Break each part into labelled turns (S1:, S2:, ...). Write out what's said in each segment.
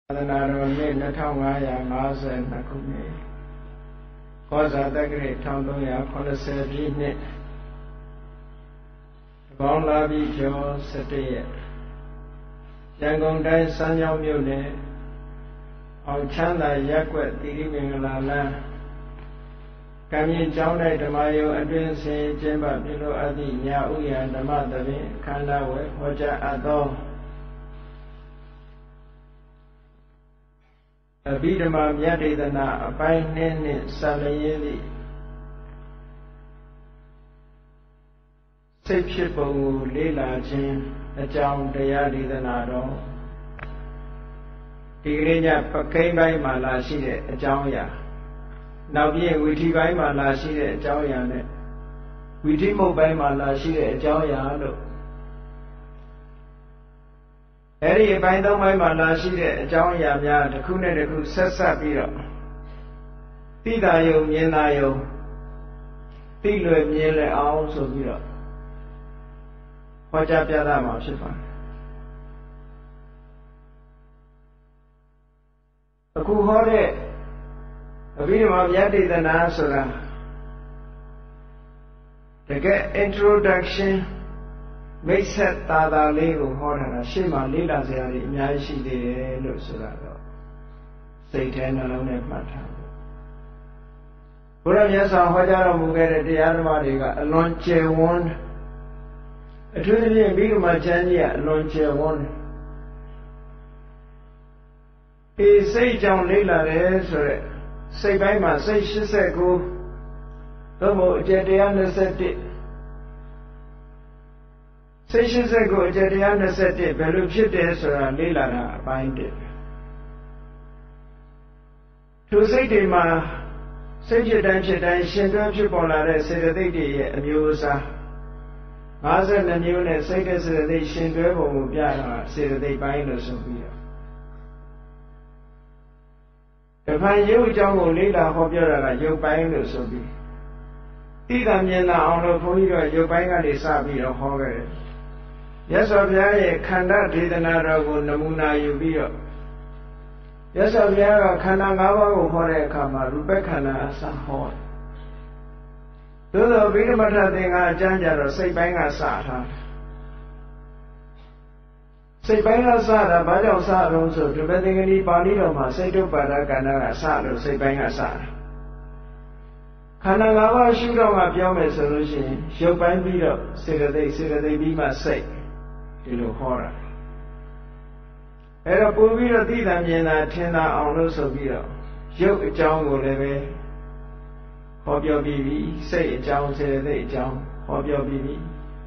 S1: Adanaromi Natangaya Masa Nakumi Kosa Dagri Tandoya Konasebi Banglabi Jo Sati Yangon Dai Sanyam Mune Chanda Yakwa Tirimingala Kami Jaunai Damayo Advensi Jemba Bilo Adi Nya Uya Damadavi Kanda Hoja Ado Abidama Yadidana Abai Nene Salayeli Sipshipu Lila Jin Ajam Dayadidana Do Tigrinya Pakai Bai Malashide Ajamya Nabi Witi Bai Malashide Ajamya Witi Mobai Malashide Ajamya Eri Bindon my Malashi, John Yamya, the Kuna de Kusasa Biro Tidayo, Yenayo Tilo Miele also Biro Hojapiadama Shifa A Kuhore a video of Yadi the Nasura to get introduction. May set Tada Lego Horana Shima Lila Zari Nyashi de Lusura Satan alone at Mata Purayasa Hojara Mugere de Armadiga, a launcher one a 20 big Machania, launcher one. He say John Lila say by my say she said go Tomo Jediana said it. Sessions ago, Jediana said it, Beluchit or Lila bind it. To say to ma, say you don't you polare, say that they did amuse her. Mazen and Yuna say that they shin go, say that they bind us of you. If I you jungle Lila Hobura, you bind us of you. Tidam Yena on the Puyo, you bang at the Sabi of Horror. Yes, of Yaya Kanda did another Namuna Yubio. Yes, of Yara Kanagawa Hore Kama, Rubekana Sahor. Do the Vidamata thing I Janja say Banga Sata. Say Banga Sata, Bajo Sado, so to betting any Banidoma, say to Badakana Sado, say Banga Sata. Kanagawa shoot on a Yome solution, show by Bido, say that they be my sake. Horror. Era Puvira Dida Miena Tena on Lusoviro. Joke John will live. Hope your BB, say John, say they John, hope your BB.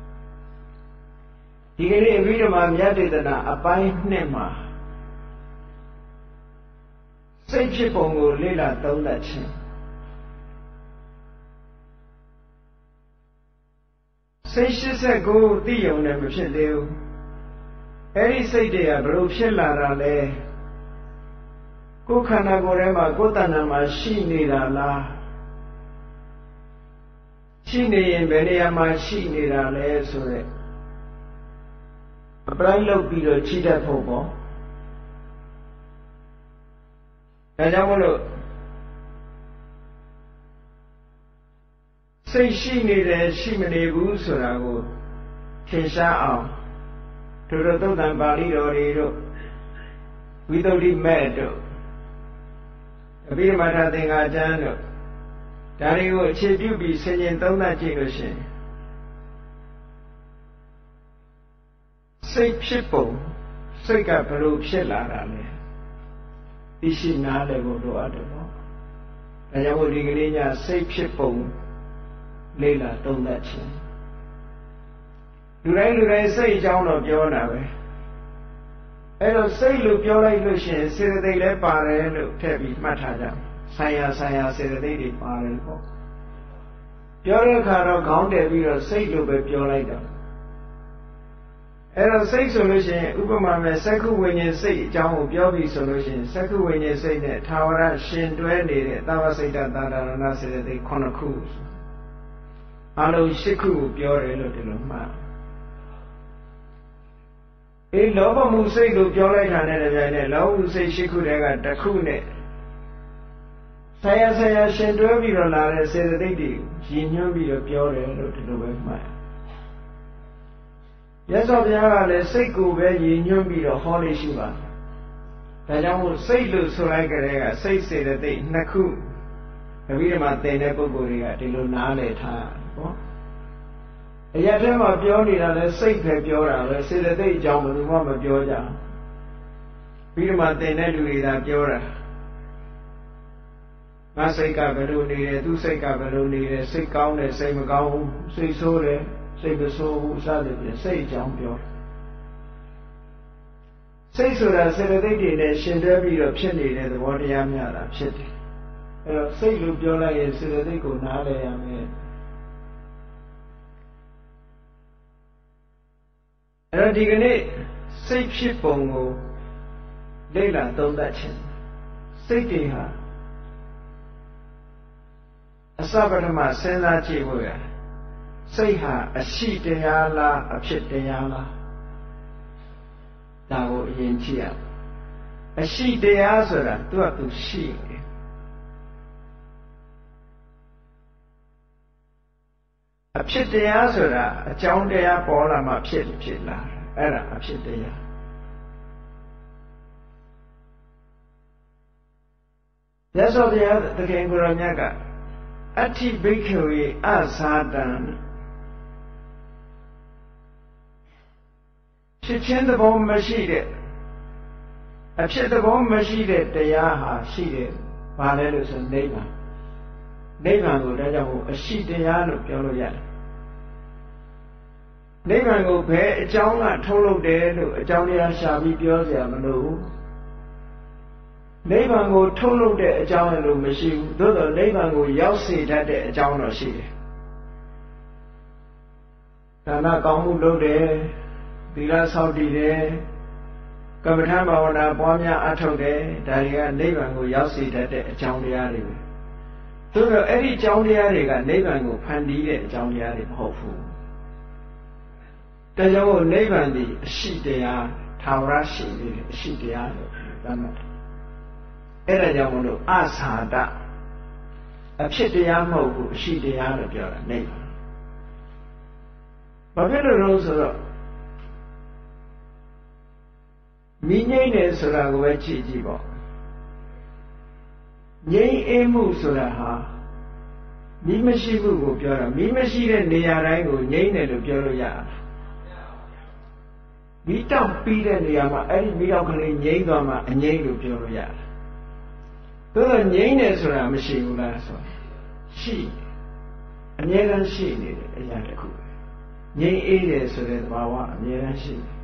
S1: He can read a man Yadidana, a by Nema. Say Chipongo Lila Dolachin. Say she said go, Dio never should do. Eri say they are Brushella Le Kukana Gorema Gotanama Shinira La Shini and Beniama Shinira Le Sure A Brilo Bido Chita Popo Najamolo Say she needed Shimini Busurago Kinsha to the Dodan Bali or without it meadow. A bit of my thing I done. Daddy will check you be singing Dona Jigoshin. Say people, say a blue shella. This is not a good order. And I would begin say people, Leila Donachin. Do I say John of Jonah? I don't say look your illusion, say that they let Barre look heavy, Matada. Saya say that they did Barre. Your car count every say you with your later. I don't say solution, Ubama, second when you say John of Yobi solution, second when you say that Tower Shin Dwelly, that was a that say that they corner cruise. Hello, Shiku, your little man. လောဘမှုစိတ်လို့ပြောလိုက်တာနဲ့တပြိုင်နက်လောဘမှုစိတ်ရှိခုတည်းကတစ်ခုနဲ့ဆရာရှင်တွဲပြီးတော့လာတဲ့စေတသိက်တွေရည်ညွှန်းပြီးတော့ပြောတယ်လို့ဒီလိုပဲမှတ်ရသော်ဘုရားကလည်းစိတ်ကိုပဲရည်ညွှန်းပြီးတော့ဟောလို့ရှိပါဒါကြောင့်မို့စိတ်လို့ဆိုလိုက်ကြတဲ့ကစိတ်စေတသိက်နှစ်ခုတပည့်တော်မှာသင်တဲ့ပုဂ္ဂိုလ်တွေကဒီလိုနားလည်ထားဟောအရာထဲမှာပြောနေတာလဲစိတ်ပဲပြောတာပဲစေတသိက်အကြောင်းဘယ်သူမှမပြောကြဘူးပြီးတော့မှသင်တဲ့လူတွေသာပြောတာငါစိတ်ကဘယ်လိုနေတယ်သူစိတ်ကဘယ်လိုနေတယ်စိတ်ကောင်းတယ်စိတ်မကောင်းဘူးစိတ်ဆိုးတယ်စိတ်မဆိုးဘူးစသဖြင့်စိတ်အကြောင်းပြောစိတ်ဆိုတာစေတသိက်တွေနဲ့ရှင်တွဲပြီးတော့ဖြစ်နေတဲ့သဘောတရားများတာဖြစ်တယ်အဲတော့စိတ်လို့ပြောလိုက်ရင်စေတသိက်ကိုနားလည်ရမယ်အဲ့တော့ဒီကနေ့စိတ်ဖြစ်ပုံကိုလေ့လာသုံးသပ်ခြင်းစိတ်တွေဟာအစပထမစဉ်းစားကြည့်ဖို့ရစိတ်ဟာအရှိတရားလားအဖြစ်တရားလားဒါကိုအရင်ကြည့်ရအရှိတရားဆိုတာသူကသူရှိတယ်အဖြစ်တရားဆိုတာအကြောင်းတရားပေါ်လာမှဖြစ်လာအဲ့ဒါအဖြစ်တရားမြတ်စွာဘုရားသခင်ကိုယ်တော်မြတ်ကအဋ္ဌိဘိက္ခဝေအဇာတံဖြစ်ခြင်းသဘောမရှိတဲ့အဖြစ်သဘောမရှိတဲ့တရားဟာရှိတယ်ဘာလဲလို့ဆိုနိဗ္ဗာန်ကိုဒါကြောင့်အရှိတရားလို့ပြောလို့ရတယ်နိဗ္ဗာန်ကိုဘယ်အကြောင်းကထုတ်လုပ်တယ်လို့အကြောင်းတရားရှာပြီးပြောစရာမလိုဘူးနိဗ္ဗာန်ကိုထုတ်လုပ်တဲ့အကြောင်းလည်းမရှိဘူးသို့သော်နိဗ္ဗာန်ကိုရောက်စေတတ်တဲ့အကြောင်းတော့ရှိတယ်ဒါနကောင်းမှုလုပ်တယ်သီလဆောက်တည်တယ်ကမ္မထဘာဝနာပွားများအထောက်တယ်ဒါတွေကနိဗ္ဗာန်ကိုရောက်စေတတ်တဲ့အကြောင်းတရားတွေပဲသို့တော့အဲ့ဒီအကြောင်းတရားတွေကနိဗ္ဗာန်ကိုဖန်တီးတဲ့အကြောင်းတရားတွေမဟုတ်ဘူးဒါကြောင့်နိဗ္ဗာန်ဒီအရှိတရားထာဝရရှိနေတယ်အရှိတရားလို့သတ်မှတ်အဲ့ဒါကြောင့်မလို့အသာဒအဖြစ်တရားမဟုတ်ဘူးအရှိတရားလို့ပြောတာနိဗ္ဗာန်ဘာဖြစ်လို့လဲဆိုတော့မိငိမ့်တယ်ဆိုတာကိုပဲကြည့်ပေါ့ငြိမ့်အေးမှုဆိုတာဟာမိမရှိမှုကိုပြောတာမိမရှိတဲ့နေရာတိုင်းကိုငြိမ့်တယ်လို့ပြောလို့ရတယ်မိတောက်ပြီးတဲ့နေရာမှာအဲ့ဒီမိတောက်ကလေးငြိမ့်သွားမှအငြိမ့်လို့ပြောလို့ရတယ်သို့တော့ငြိမ့်တယ်ဆိုတာမရှိဘူးလားဆိုရှိအမြဲတမ်းရှိနေတယ်အရာတစ်ခုပဲငြိမ့်အေးတယ်ဆိုတဲ့သဘာဝအမြဲတမ်းရှိတယ်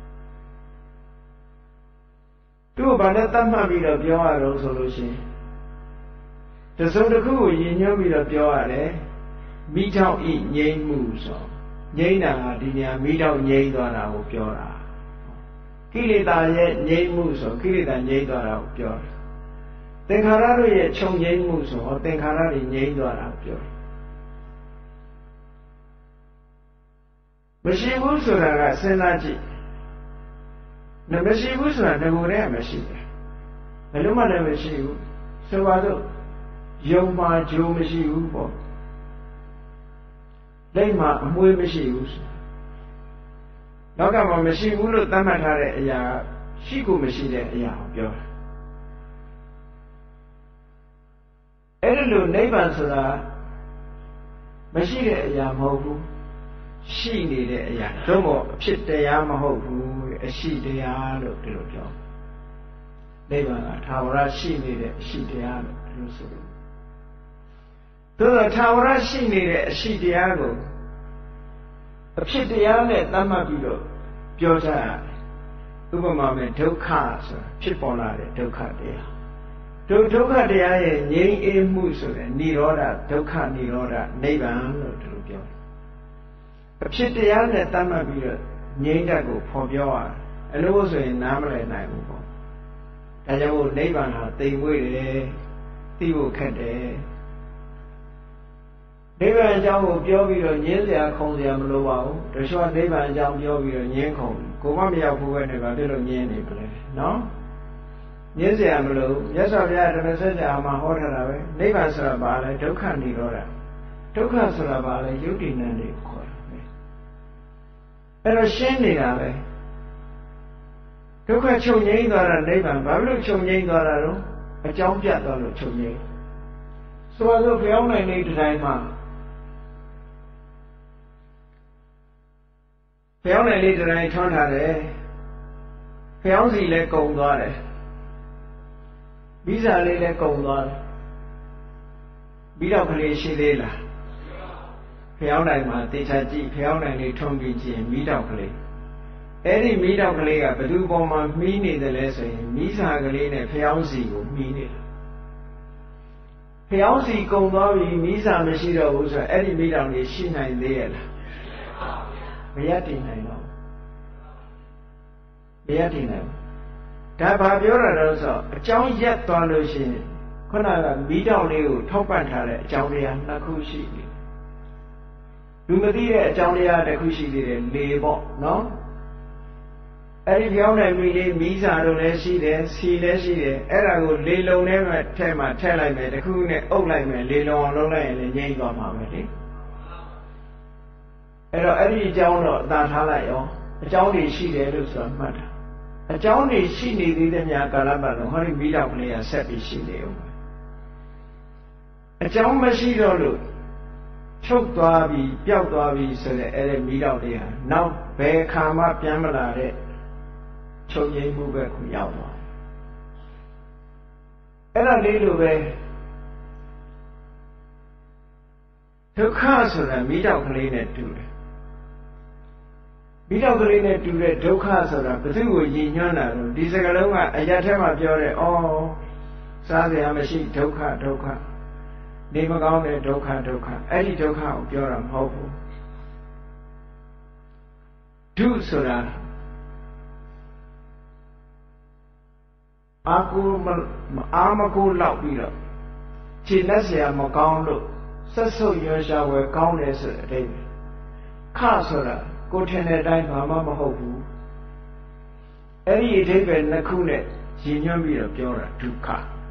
S1: သူ့ဘာနဲ့တတ်မှတ်ပြီးတော့ပြောရတော့ဆိုလို့ရှိရင်တစုံတစ်ခုကိုရည်ညွှန်းပြီးတော့ပြောရတယ်မိထောက်ဤငြိမ့်မှုဆိုငြိမ့်တာကဒီနေရာမိထောက်ငြိမ့်သွားတာကိုပြောတာကိလေသာရဲ့ငြိမ့်မှုဆိုကိလေသာငြိမ့်သွားတာကိုပြောတာသင်္ခါရတို့ရဲ့ခြုံငြိမ့်မှုဆိုသင်္ခါရတွေငြိမ့်သွားတာကိုပြောတယ်မရှိဘူးဆိုတာကစဉ်းစားကြည့်မရှိဘူးဆိုတာငကိုယ်တည်းကမရှိတယ်ဘယ်လိုမှလည်းမရှိဘူးဆိုပါတော့ယုံမှာဂျိုးမရှိဘူးပေါ့လက်မှာအမွှေးမရှိဘူးနောက်ကမှမရှိဘူးလို့သတ်မှတ်ထားတဲ့အရာရှိကိုမရှိတဲ့အရာကိုပြောတာအဲ့ဒီလိုနိဗ္ဗာန်ဆိုတာမရှိတဲ့အရာမဟုတ်ဘူးရှိနေတဲ့အရာတော့မို့အဖြစ်တရားမဟုတ်ဘူးအရှိတရားလို့ဒီလိုပြောနိဗ္ဗာန်ကထာဝရရှိနေတဲ့အရှိတရားလို့ဒီလိုဆိုလို့သို့သောထာဝရရှိနေတဲ့အရှိတရားကိုအဖြစ်တရားနဲ့သတ်မှတ်ပြီးတော့ပြောကြရတယ်ဥပမာမဲ့ဒုက္ခဆိုတာဖြစ်ပေါ်လာတဲ့ဒုက္ခတရားဒုက္ခတရားရဲ့ငြိမ်းအေးမှုဆိုတဲ့និရောဓဒုက္ခនិရောဓနိဗ္ဗာန်လို့ဒီလိုပြောအဖြစ်တရားနဲ့သတ်မှတ်ပြီးတော့ငြိမ်းတတ်ကိုဖော်ပြောရအလို့ဆိုရင်နားမလည်နိုင်ဘူးပေါ့ဒါကြောင့်နိဗ္ဗာန်ဟာတိမ်မွေ့တယ်သိဖို့ခက်တယ်နိဗ္ဗာန်အကြောင်းကိုပြောပြီးတော့ငြင်းစရာခုံစရာမလိုပါဘူးတချို့ကနိဗ္ဗာန်အကြောင်းပြောပြီးတော့ငြင်းခုံကိုမမရောက်ဘူးပဲနဲ့ဗာဖြစ်လို့ငြင်းနေပလဲနော်ငြင်းစရာမလိုမြတ်စွာဘုရားဓမ္မစကြာမှာဟောထားတာပဲနိဗ္ဗာန်ဆိုတာဘာလဲဒုက္ခនិရောဓဒုက္ခဆိုတာဘာလဲယုတ်တိနံတွေခေါ်တာပဲအဲ့တော့ရှင်းနေတာပဲဒုက္ခချုပ်ငြိမ်းသွားတာနိဗ္ဗာန်ဘာလို့ချုပ်ငြိမ်းသွားတာတော့အကြောင်းပြတ်သွားလို့ချုပ်ငြိမ်းဆိုတော့ဘုရားနိုင်လေးတိုင်းမှာဘုရားနိုင်လေးတိုင်းထွန်းထားတယ်ဘုရားစီလည်းကုံသွားတယ်ဗီဇာလေးလည်းကုံသွားတယ်ပြီးတော့ကလေးရှိသေးလားဘုရားနိုင်မှာတေချာကြည့်ဘုရားနိုင်လေးထွန်းပြီးကြည့်မိတော့ကလေးအဲ့ဒီမိတော့ကလေးကဘယ်သူပေါ်မှာမှီးနေတယ်လဲဆိုရင်မိစာကလေးနဲ့ဖျောင်းစီကိုမှီးနေတာဖျောင်းစီကုံသွားပြီမိစာမရှိတော့ဘူးဆိုတော့အဲ့ဒီမိတော်လေးရှိနိုင်သေးရဲ့လားမရတည်နိုင်တော့မရတည်နိုင်ဒါဘာပြောတာတော့ဆိုအကြောင်းရက်သွားလို့ရှိရင်ခုနကမိတော်လေးကိုထောက်ပံ့ထားတဲ့အကြောင်းတရားနှစ်ခုရှိတယ်လူမသိတဲ့အကြောင်းတရားတစ်ခုရှိသေးတယ်လေပေါ့နော်အဲ့ဒီပြောင်းနိုင်ပြီလေးမိစာတို့လည်းရှိတယ်စီလည်းရှိတယ်အဲ့ဒါကိုလေလုံထဲမှာထဲလိုက်မယ်တခုနဲ့အုပ်လိုက်မယ်လေလုံအောင်လုပ်လိုက်ရင်လည်းငြိမ့်သွားမှာပဲလေအဲ့တော့အဲ့ဒီအကြောင်းတော့အသာထားလိုက်ရောအကြောင်းတွေရှိတယ်လို့ဆိုတာမှတ်တာအကြောင်းတွေရှိနေသေးတဲ့များကာလပတ်လုံးဟောဒီမိတော်ကလေးကဆက်ပြီးရှိနေဦးအကြောင်းမရှိတော့လို့ချုပ်သွားပြီပျောက်သွားပြီဆိုတဲ့အဲ့ဒီမိတော်လေးဟာနောက်ဘယ်ခါမှပြန်မလာတဲ့ချုပ်ငြိမ်းမှုပဲခုရောက်သွားအဲ့ဒါလေးလိုပဲဒုက္ခဆိုတာမိတော့ကလေးနဲ့တူတယ်မိတော့ကလေးနဲ့တူတဲ့ဒုက္ခဆိုတာဘယ်သူကိုရည်ညွှန်းတာလဲဒီစကားလုံးကအရာထဲမှာပြောတယ်ဩစားစရာမရှိဒုက္ခဒုက္ခနေမကောင်းတဲ့ဒုက္ခဒုက္ခအဲ့ဒီဒုက္ခကိုပြောတာမဟုတ်ဘူးဒုဆိုတာအာမကိုလောက်ပြီးတော့ခြေလက်เสียမကောင်းလို့ဆက်ဆုပ်ရွှဲရှားဝဲကောင်းတယ်ဆိုတဲ့အဓိပ္ပာယ်ခဆိုတာကိုထင်တဲ့အတိုင်းဘာမှမဟုတ်ဘူးအဲ့ဒီအဓိပ္ပာယ်နှစ်ခုနဲ့ရည်ညွှန်းပြီးတော့ပြောတာဒုက္ခ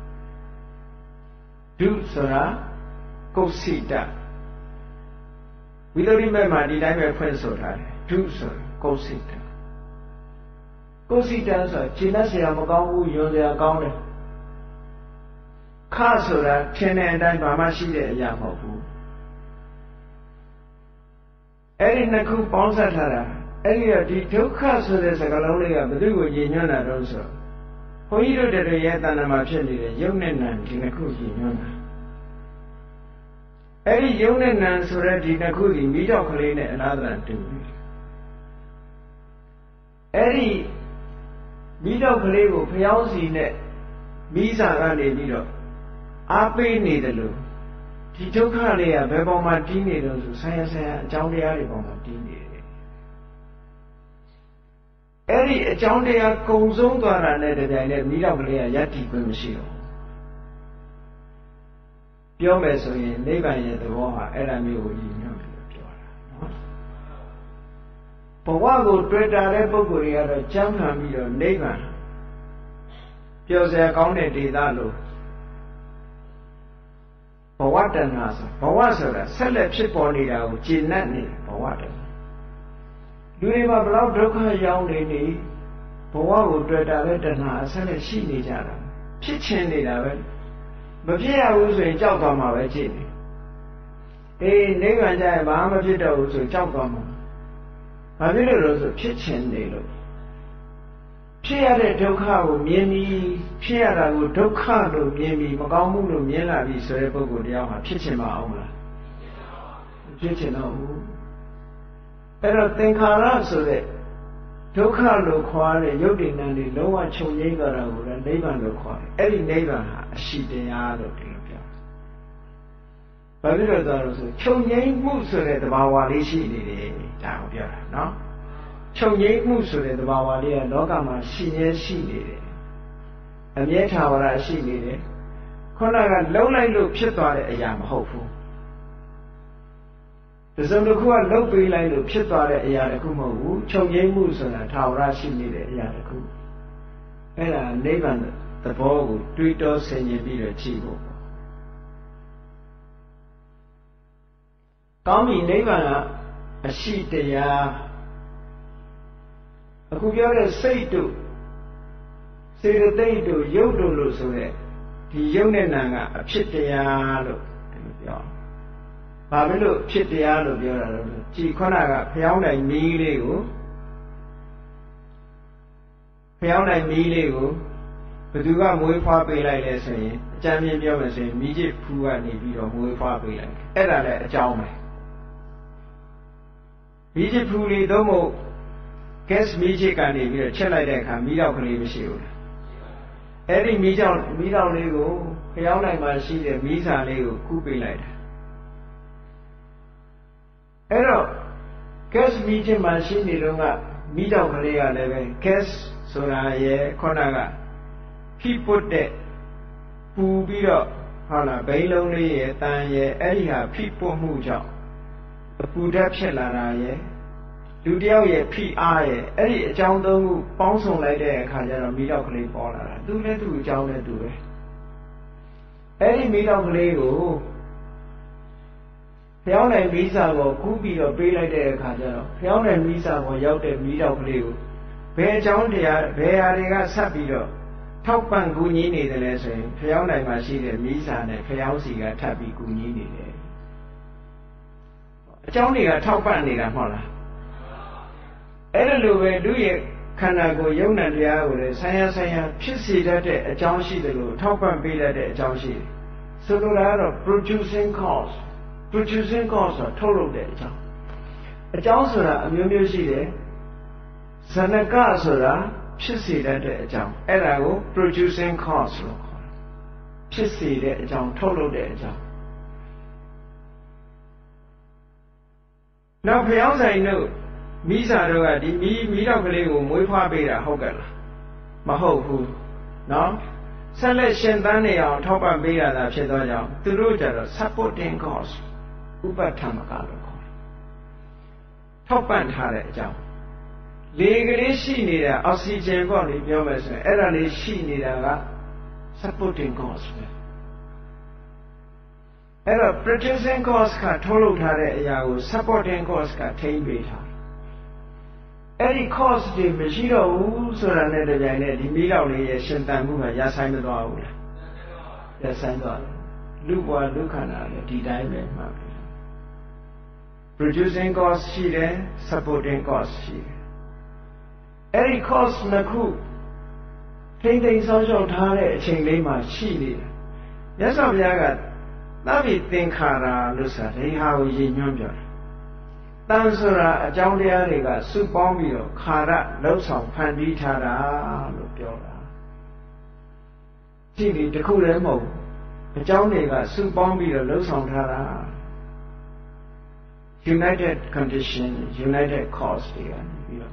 S1: ဒုဆိုတာကုက္စိတဝိသုဒ္ဓိမေမှာဒီတိုင်းပဲဖွင့်ဆိုထားတယ်ဒုဆိုတာကုက္စိတကုက္စိတဆိုတာခြေလက်เสียမကောင်းဘူးယွန်เสียကောင်းတယ်ခဆိုတာထင်တဲ့အတိုင်းဘာမှရှိတဲ့အရာမဟုတ်ဘူးအဲ့ဒီနှစ်ခုပေါင်းစပ်ထားတာအဲ့ဒီတော့ဒီဒုက္ခဆိုတဲ့စကားလုံးလေးကဘယ်သူကိုရည်ညွှန်းတာတော့ဆိုဘုန်းကြီးတို့တည်းရဲ့တဏ္ဍာမှာဖြစ်နေတဲ့ယုတ်နဲ့နံဒီနှစ်ခုရည်ညွှန်းတာအဲ့ဒီယုတ်နဲ့နံဆိုတဲ့ဒီနှစ်ခုဒီမိတော့ကလေးနဲ့အလားတူတူအဲ့ဒီမိတော့ကလေးကိုဖျောင်းစီနဲ့မိစာကနေပြီးတော့အားပေးနေတယ်လို့ဒီဒုက္ခလေးကဘယ်ပေါ်မှာတည်နေလို့ဆိုဆရာအကြောင်းတရားတွေပေါ်မှာတည်နေတယ်အဲ့ဒီအကြောင်းတရားကုံဆုံးသွားတာနဲ့တပြိုင်နက်မိတော့ကလေးကယတ္တိခွင့်မရှိတော့ပြောမယ်ဆိုရင်နိဗ္ဗာန်ရဲ့သဘောဟာအဲ့ဒါမျိုးကိုရည်ညွှန်းပြီးပြောတာနော်ဘဝကိုတွေ့တာတဲ့ပုဂ္ဂိုလ်တွေကတော့ကြမ်းခံပြီးတော့နိဗ္ဗာန်ပျော်စရာကောင်းတဲ့ဒေသလို့ဘဝတဏ္ဍာဆိုဘဝဆိုတာဆက်လက်ဖြစ်ပေါ်နေတာကိုကျေနပ်နေဘဝတဏ္ဍာလူတွေမှာဘလောက်ဒုက္ခရောက်နေနေဘဝကိုတွေ့တာပဲတဏ္ဍာဆက်လက်ရှိနေကြတာဖြစ်ချင်နေတာပဲမဖြစ်ရဘူးဆိုရင်ကြောက်သွားမှာပဲကြည့်နေအေးနိဗ္ဗာန်ကျရင်ဘာမှမဖြစ်တော့ဘူးဆိုကြောက်သွားမှာဘာဖြစ်လို့လဲဆိုဖြစ်ချင်နေလို့ဖြစ်ရတဲ့ဒုက္ခကိုမြင်ပြီးဖြစ်ရတာကိုဒုက္ခလို့မြင်ပြီးမကောင်းမှုလို့မြင်လာပြီးဆိုတဲ့ပုဂ္ဂိုလ်တရားမှာဖြစ်ချင်မအောင်မလားဖြစ်ချင်တော့ဘူးအဲ့တော့သင်္ခါရဆိုတဲ့ဒုက္ခလို့ခေါ်တဲ့ယုတ်တိဏ္ဍတွေလုံးဝချုပ်ငြိမ်းသွားတာကိုလည်းနိဗ္ဗာန်လို့ခေါ်တယ်အဲ့ဒီနိဗ္ဗာန်ဟာအရှိတရားလို့ဒီလိုပြောဘာဖြစ်လို့သွားလို့ဆိုချုပ်ငြိမ်းမှုဆိုတဲ့သဘာဝလေးရှိနေတယ်ဒါကိုပြောတာနော်ချုပ်ငြိမ်းမှုဆိုတဲ့သဘာဝလေးကလောကမှာရှိနေရှိနေတယ်အမြဲထာဝရရှိနေတယ်ခုနကလုံးလိုက်လို့ဖြစ်သွားတဲ့အရာမဟုတ်ဘူး The some of who are low be like to Pitwara Yadakumo, Chongay Musana, Taura Shini Yadaku. And a neighbor the ball, 3 doors and you be a chivo. Tommy neighbor a sheet they are. A good say to say the day to Yodo Losore, the Yonanga, a chitialo. Babylon chitialo, Chikonaga, Piana Milego, Piana Milego, but you got more far be like this, Jamie Biomas, Mijit Pua, and you more far be like Edda Jaume. Mijit Puli Domo, guess Mijik and the Chelideka, Mida Cleavishil. Every Mida Lego, Piana Machine, Misa Lego, Kupi like. Hello, guess Mijit Machine, Mida Clea level, guess Sonaye, Konaga. He put that Pubira, Hala, Bailonly, Tanya, Eliha, people move out. The Pudapshala, Ludia, P.I., Eli, John Doe, Bonson like that, Kajana, Midokli, Bola, do that to John do it. Eli Midokli, Fiona Misa or Kubi or Bay like that, Kajana, Fiona Misa or Yote Midokli. Bear John, they are Sabido. Talk Ban Guni the lesson, Fiona Machine, Misa, and Fiausi, Tabi Guni. Johnny got top band in a holla. Edalu, do ye Kanago Yona Dia, Saya, Pissy that a John Shidalo, top and be that a John Shid. So producing cost or total data. A Johnsona, a music, Sanaka Soda. Pissy that a jump, Edago, producing costs. Pissy that a jump, total data. Now, Piazza, I know, Misa, the Midokali, Mufa Beta, Hogala. Maho, no? Selection Dani on top of Beta, that Chedoja, to Roger, supporting costs. Upa Tamakalo. Top band had a jump. Legally, she needed oxygen body, Yomas, Erali, she needed a supporting cost. Error producing cost cut, total Tare, supporting cost cut, 10 beta. Any cost the machine so that the Milani, Shantamu, Yasan the Dog. Yasan, Luba, Lucana, the diamond. Producing cost, she there, supporting cost, she. Any cost Naku, painting social tare, Chinglima, she. Yes, of Yagat, Navi think Hara, Lusa, they have in Yonder. Dansura, a Jauliariga, Subombio, Kara, Losong, Panditara, Lupiola. Chili, the Kulemo, a Jauniga, Subombio, Losong Tara. United condition, united cause, dear.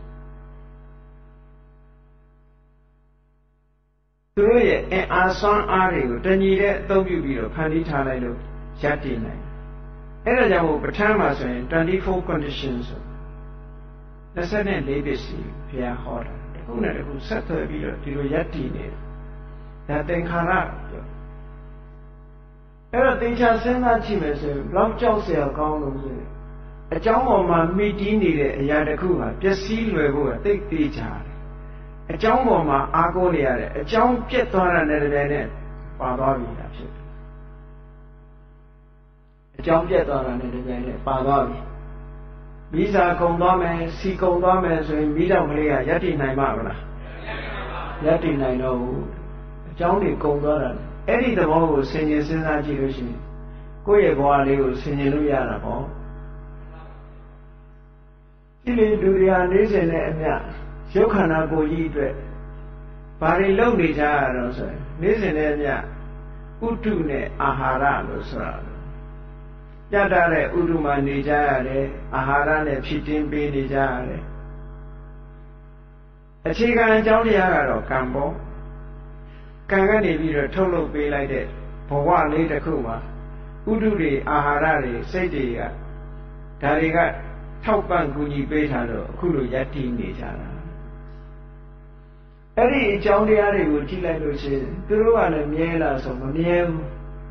S1: And our son Ari, then you don't you be a Panditala, Jatina. And I will Patamas and 24 conditions. The sudden legacy, Pia Horror, the owner who set her video to Yatine. That then Hara. Everything shall send that Chimes, Block Josie or Gong. A John or my meeting needed a Yadakua, just see where take the child. A John or my Agonia, a John Pieton and a Badawi. A John Pieton and a Badawi. Visa Condome, see Condome, so in Vida Maria, Yatina Magna. Yatina no. Johnny Condora. Eddie the one was singing since I did. Goya was singing Luyana. Chili Duria Nation and Ya. Shokana go eat it. Pari lonely jar, Nation and Ya. Utune Ahara, Losra. Yadare Uduma Nijare, Aharane Pitin Be Nijare. A chicken and Johnny Agaro, Campo. Kangani be a total be like that. For one later Kuma. Uduri, Aharari, Sedia. ဒါတွေကထောက်ပံ့ကူညီပေးထားလို့အခုလိုယက်တည်နေကြတာအဲ့ဒီအကြောင်းတရားတွေကိုကြည့်လိုက်လို့ရှိရင်သူတို့ကလည်းမြဲလားဆိုမမြဲဘူး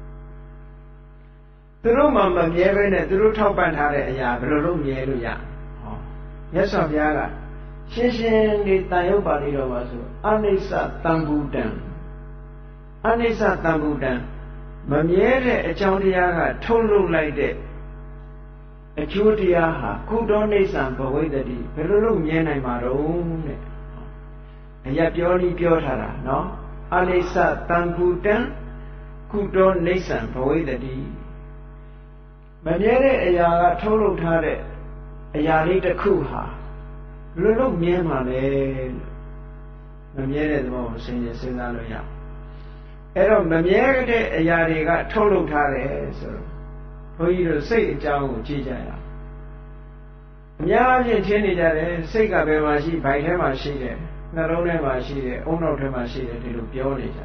S1: သူတို့မှမမြဲပဲနဲ့သူတို့ထောက်ပံ့ထားတဲ့အရာဘယ်လိုလုပ်မြဲလို့ရဟောမြတ်စွာဘုရားကရှင်းရှင်းလေးတန်ရုပ်ပါဠိတော်မှာဆိုအနိစ္စတံဘူတံအနိစ္စတံဘူတံမမြဲတဲ့အကြောင်းတရားကထုတ်လုပ်လိုက်တဲ့အကျိုးတရားဟာကုတောနိစ္စံဘဝိတ္တိဘယ်လိုလုပ်မြဲနိုင်မှာတော့တဲ့အရာပြောပြီးပြောထားတာနော်အနိစ္စတံဘူတံကုတောနိစ္စံဘဝိတ္တိမမြဲတဲ့အရာကထုတ်လုပ်ထားတဲ့အရာလေးတစ်ခုဟာဘယ်လိုလုပ်မြဲမှာလဲလို့မမြဲတဲ့သဘောကိုစဉ်းစားလို့ရအဲ့တော့မမြဲတဲ့အရာတွေကထုတ်လုပ်ထားတယ်ဆိုတော့ဘုန်းကြီးတို့စိတ်အကြောင်းကိုကြည့်ကြရအောင်အများကြီးထင်နေကြတယ်စိတ်ကဘယ်မှာရှိဘိုက်ထဲမှာရှိတယ်နှလုံးထဲမှာရှိတယ်အုံနောက်ထဲမှာရှိတယ်ဒီလိုပြောနေကြ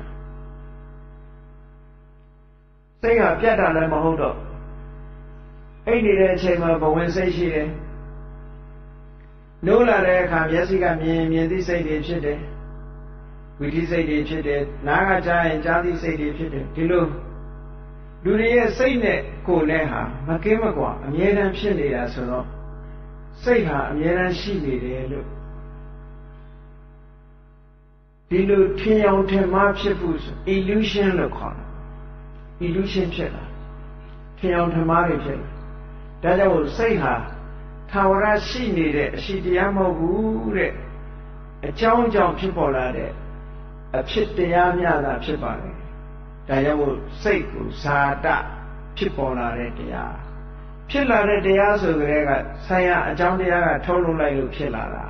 S1: စိတ်ကပြတ်တာလည်းမဟုတ်တော့အိတ်နေတဲ့အချိန်မှာဘဝင်စိတ်ရှိတယ်နိုးလာတဲ့အခါမျက်စိကမြင်သိစိတ်တွေဖြစ်တယ်ဝိသိစိတ်တွေဖြစ်တယ်နားကကြားရင်ကြားသိစိတ်တွေဖြစ်တယ်ဒီလိုလူတွေရဲ့စိတ်နဲ့ကိုယ်နဲ့ဟာမကင်းမကွာအမြဲတမ်းဖြစ်နေတာဆိုတော့စိတ်ဟာအမြဲတမ်းရှိနေတယ်လို့ဒီလိုထင်အောင်ထင်မှားဖြစ်ဖို့ illusion လို့ခေါ်တယ် illusion ဖြစ်လာထင်အောင်ထင်မှားတွေဖြစ်လာဒါကြောင့်စိတ်ဟာထာဝရရှိနေတဲ့အရှိတရားမဟုတ်ဘူးတဲ့အကြောင်းကြောင့်ဖြစ်ပေါ်လာတဲ့အဖြစ်တရားများတာဖြစ်ပါတယ်ဒါကြောင့်မို့စိတ်ကိုဇာတဖြစ်ပေါ်လာတဲ့တရားဖြစ်လာတဲ့တရားဆိုကြတဲ့ကဆိုင်ရာအကြောင်းတရားကထုတ်လုပ်လိုက်လို့ဖြစ်လာတာ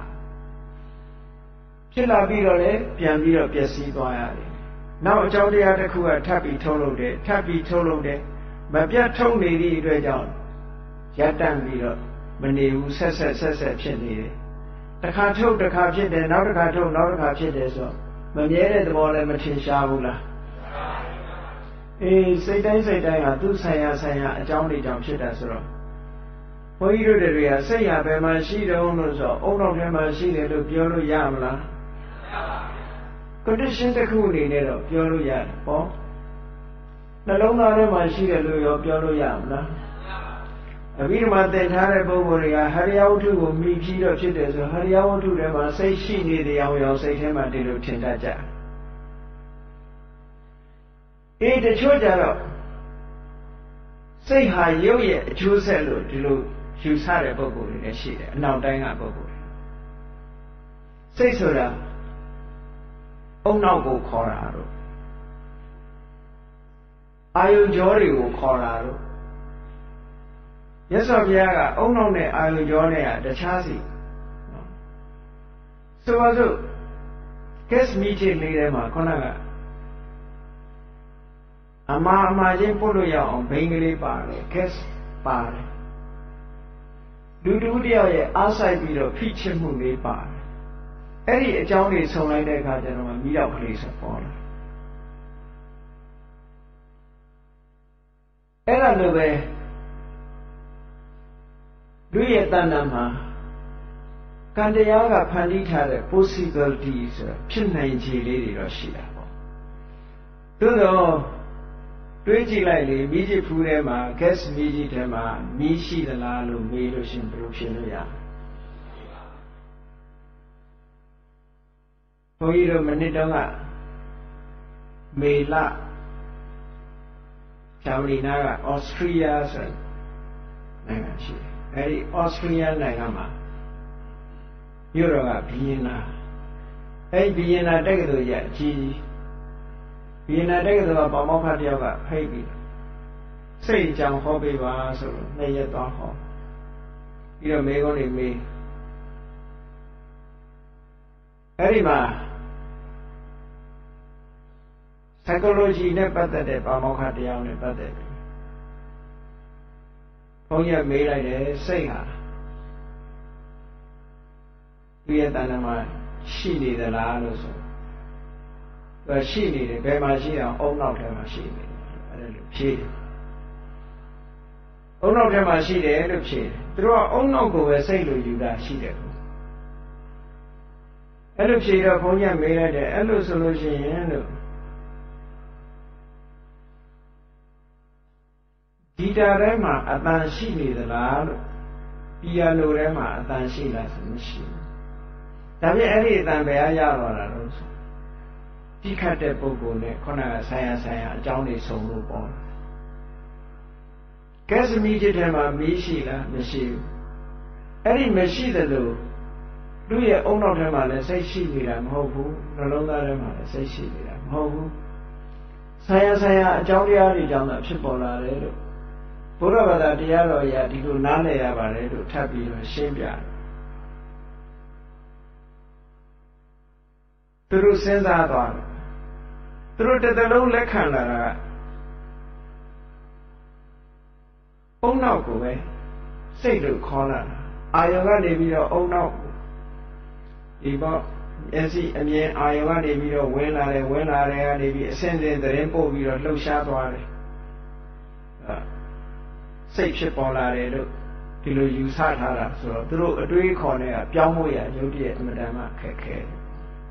S1: ဖြစ်လာပြီးတော့လည်းပြန်ပြီးတော့ပျက်စီးသွားရတယ်နောက်အကြောင်းတရားတစ်ခုကထပ်ပြီးထုတ်လုပ်တယ်ထပ်ပြီးထုတ်လုပ်တယ်မပြတ်ထုတ်နေသည့်အတွက်ကြောင့်ရပ်တန့်ပြီးတော့မနေဘူးဆက်ဖြစ်နေတယ်တစ်ခါထုတ်တစ်ခါဖြစ်တယ်နောက်တစ်ခါထုတ်နောက်တစ်ခါဖြစ်တယ်ဆိုတော့မမြဲတဲ့သဘောလည်းမထင်ရှားဘူးလားအေးစိတ်တိုင်းဟာသူ့ဆိုင်ရာအကြောင်းတွေကြောင့်ဖြစ်တာဆိုတော့ဘုန်းကြီးတို့တွေကစိတ်ဟာဘယ်မှာရှိတုံးလို့ဆိုတော့အုံနောက်ထဲမှာရှိတယ်လို့ပြောလို့ရမလားမရပါဘူး condition တစ်ခုအနေနဲ့တော့ပြောလို့ရတယ်ပေါ့နှလုံးသားထဲမှာရှိတယ်လို့ရောပြောလို့ရမလားအဘိဓမ္မာသင်ထားတဲ့ပုဂ္ဂိုလ်တွေကဟရိယဝတ္ထုကိုမိပြီးတော့ဖြစ်တယ်ဆိုဟရိယဝတ္ထုထဲမှာစိတ်ရှိနေတဲ့အကြောင်းစိတ်ထဲမှာဒီလိုထင်တတ်ကြတချို့ကြတော့စိတ်ဟာရုပ်ရဲ့အကျိုးဆက်လို့ဒီလိုယူဆတဲ့ပုဂ္ဂိုလ်တွေလည်းရှိတယ်အနောက်တိုင်းကပုဂ္ဂိုလ်တွေစိတ်ဆိုတာအုံနောက်ကိုခေါ်တာတို့အာယုကြောတွေကိုခေါ်တာတို့မြတ်စွာဘုရားကအုံနောက်နဲ့အာယုကြောနဲ့ကတခြားစီဆိုပါစို့ guest meeting လေးထဲမှာခေါင်းကအမှားချင်းပို့လို့ရအောင်ဘိန်းကလေးပါတယ် guest ပါတယ်လူတူတယောက်ရဲ့အားဆိုင်ပြီးတော့ဖိချစ်မှုလေးပါတယ်အဲ့ဒီအကြောင်းတွေဆုံလိုက်တဲ့အခါကျတော့မိရောက်ကလေးဆိုပေါ်လာအဲ့ဒါလိုပဲလူရဲ့တဏ္ဍာမှာကံတရားကဖန်တီးထားတဲ့ possibility ဆိုတာဖြစ်နိုင်ခြေလေးတွေတော့ရှိတာပေါ့သို့တော့တွေးကြည့်လိုက်လေမိကြီးဖူးထဲမှာ gas မိကြီးထဲမှာမီးရှိသလားလို့မေးလို့ရှင်ဘယ်လိုဖြစ်လို့ရဘုန်းကြီးတို့မနစ်တုန်းကမေလဂျာမနီနာကဩစတြီးယားဆိုနိုင်ငံရှိတယ်အဲဒီဩစတြီးယားနိုင်ငံမှာမြို့တော်ကဘီယင်နာအဲဒီဘီယင်နာတက္ကသိုလ်ကြီးအကြီးကြီးဘီယင်နာတက္ကသိုလ်ကပေါမောက္ခတယောက်ကဖိတ်ပြီးစိတ်အကြောင်းဟောပေးပါဆိုလို့2 ရက်သွားဟောပြီးတော့မေးခွန်းတွေမေးအဲဒီမှာ psychology နဲ့ပတ်သက်တဲ့ပေါမောက္ခတရားနဲ့ပတ်သက်ပြီးဘုန်းကြီးမေးလိုက်တယ်စိတ်ဟာသူရဲ့တဏ္ဍာမှာရှိနေသလားလို့ဆိုသူရှိနေတယ်ဘယ်မှာရှိအောင်အုံနောက်ထဲမှာရှိနေတယ်အဲ့ဒါလို့ဖြေတယ်အုံနောက်ထဲမှာရှိတယ်လို့ဖြေတယ်သူတို့ကအုံနောက်ကိုပဲစိတ်လို့ယူတာရှိတယ်အဲ့လိုဖြေတော့ဘုန်းကြီးမေးလိုက်တယ်အဲ့လိုဆိုလို့ရှိရင်လို့ဂီတာထဲမှာအတန်ရှိနေသလားလို့ပီယာနိုထဲမှာအတန်ရှိလားဆိုမရှိဘူးဒါပြင်အဲ့ဒီအတန်ဘယ်ရတော့တာလို့ဆိုတိခတ်တဲ့ပုဂ္ဂိုလ်နဲ့ခုနကဆိုင်ရာအကြောင်းတွေစုံလို့ပေါ်တယ်ကဲစမီจิตထဲမှာမီးရှိလားမရှိဘူးအဲ့ဒီမရှိသလိုသူ့ရဲ့အုံနောက်ထဲမှာလည်းစိတ်ရှိနေတာမဟုတ်ဘူးနှလုံးသားထဲမှာလည်းစိတ်ရှိနေတာမဟုတ်ဘူးဆိုင်ရာအကြောင်းတရားတွေကြောင့်ဖြစ်ပေါ်လာတယ်လို့ဘုရားဘာသာတရားတော်အရာဒီလိုနားလည်ရပါတယ်လို့ထပ်ပြီးတော့ရှင်းပြတယ်သူတို့စဉ်းစားသွားတယ်သူတို့တစ်သလုံးလက်ခံလာတာအုံနောက်ကိုပဲစိတ်လို့ခေါ်လာတာအာယုံကနေပြီးတော့အုံနောက်ဒီပေါ့မျက်စိအမြင်အာယုံကနေပြီးတော့ဝင်လာတယ်ကနေပြီးအစဉ်စဉ်သတင်းပို့ပြီးတော့လှုပ်ရှားသွားတယ်စိတ်ဖြစ်ပေါ်လာတယ်လို့ဒီလိုယူဆထားတာဆိုတော့သူတို့အတွေးခေါ်နေတာပြောင်းဖို့ရရုပ်တရက်အမှန်တမ်းခက်ခဲတယ်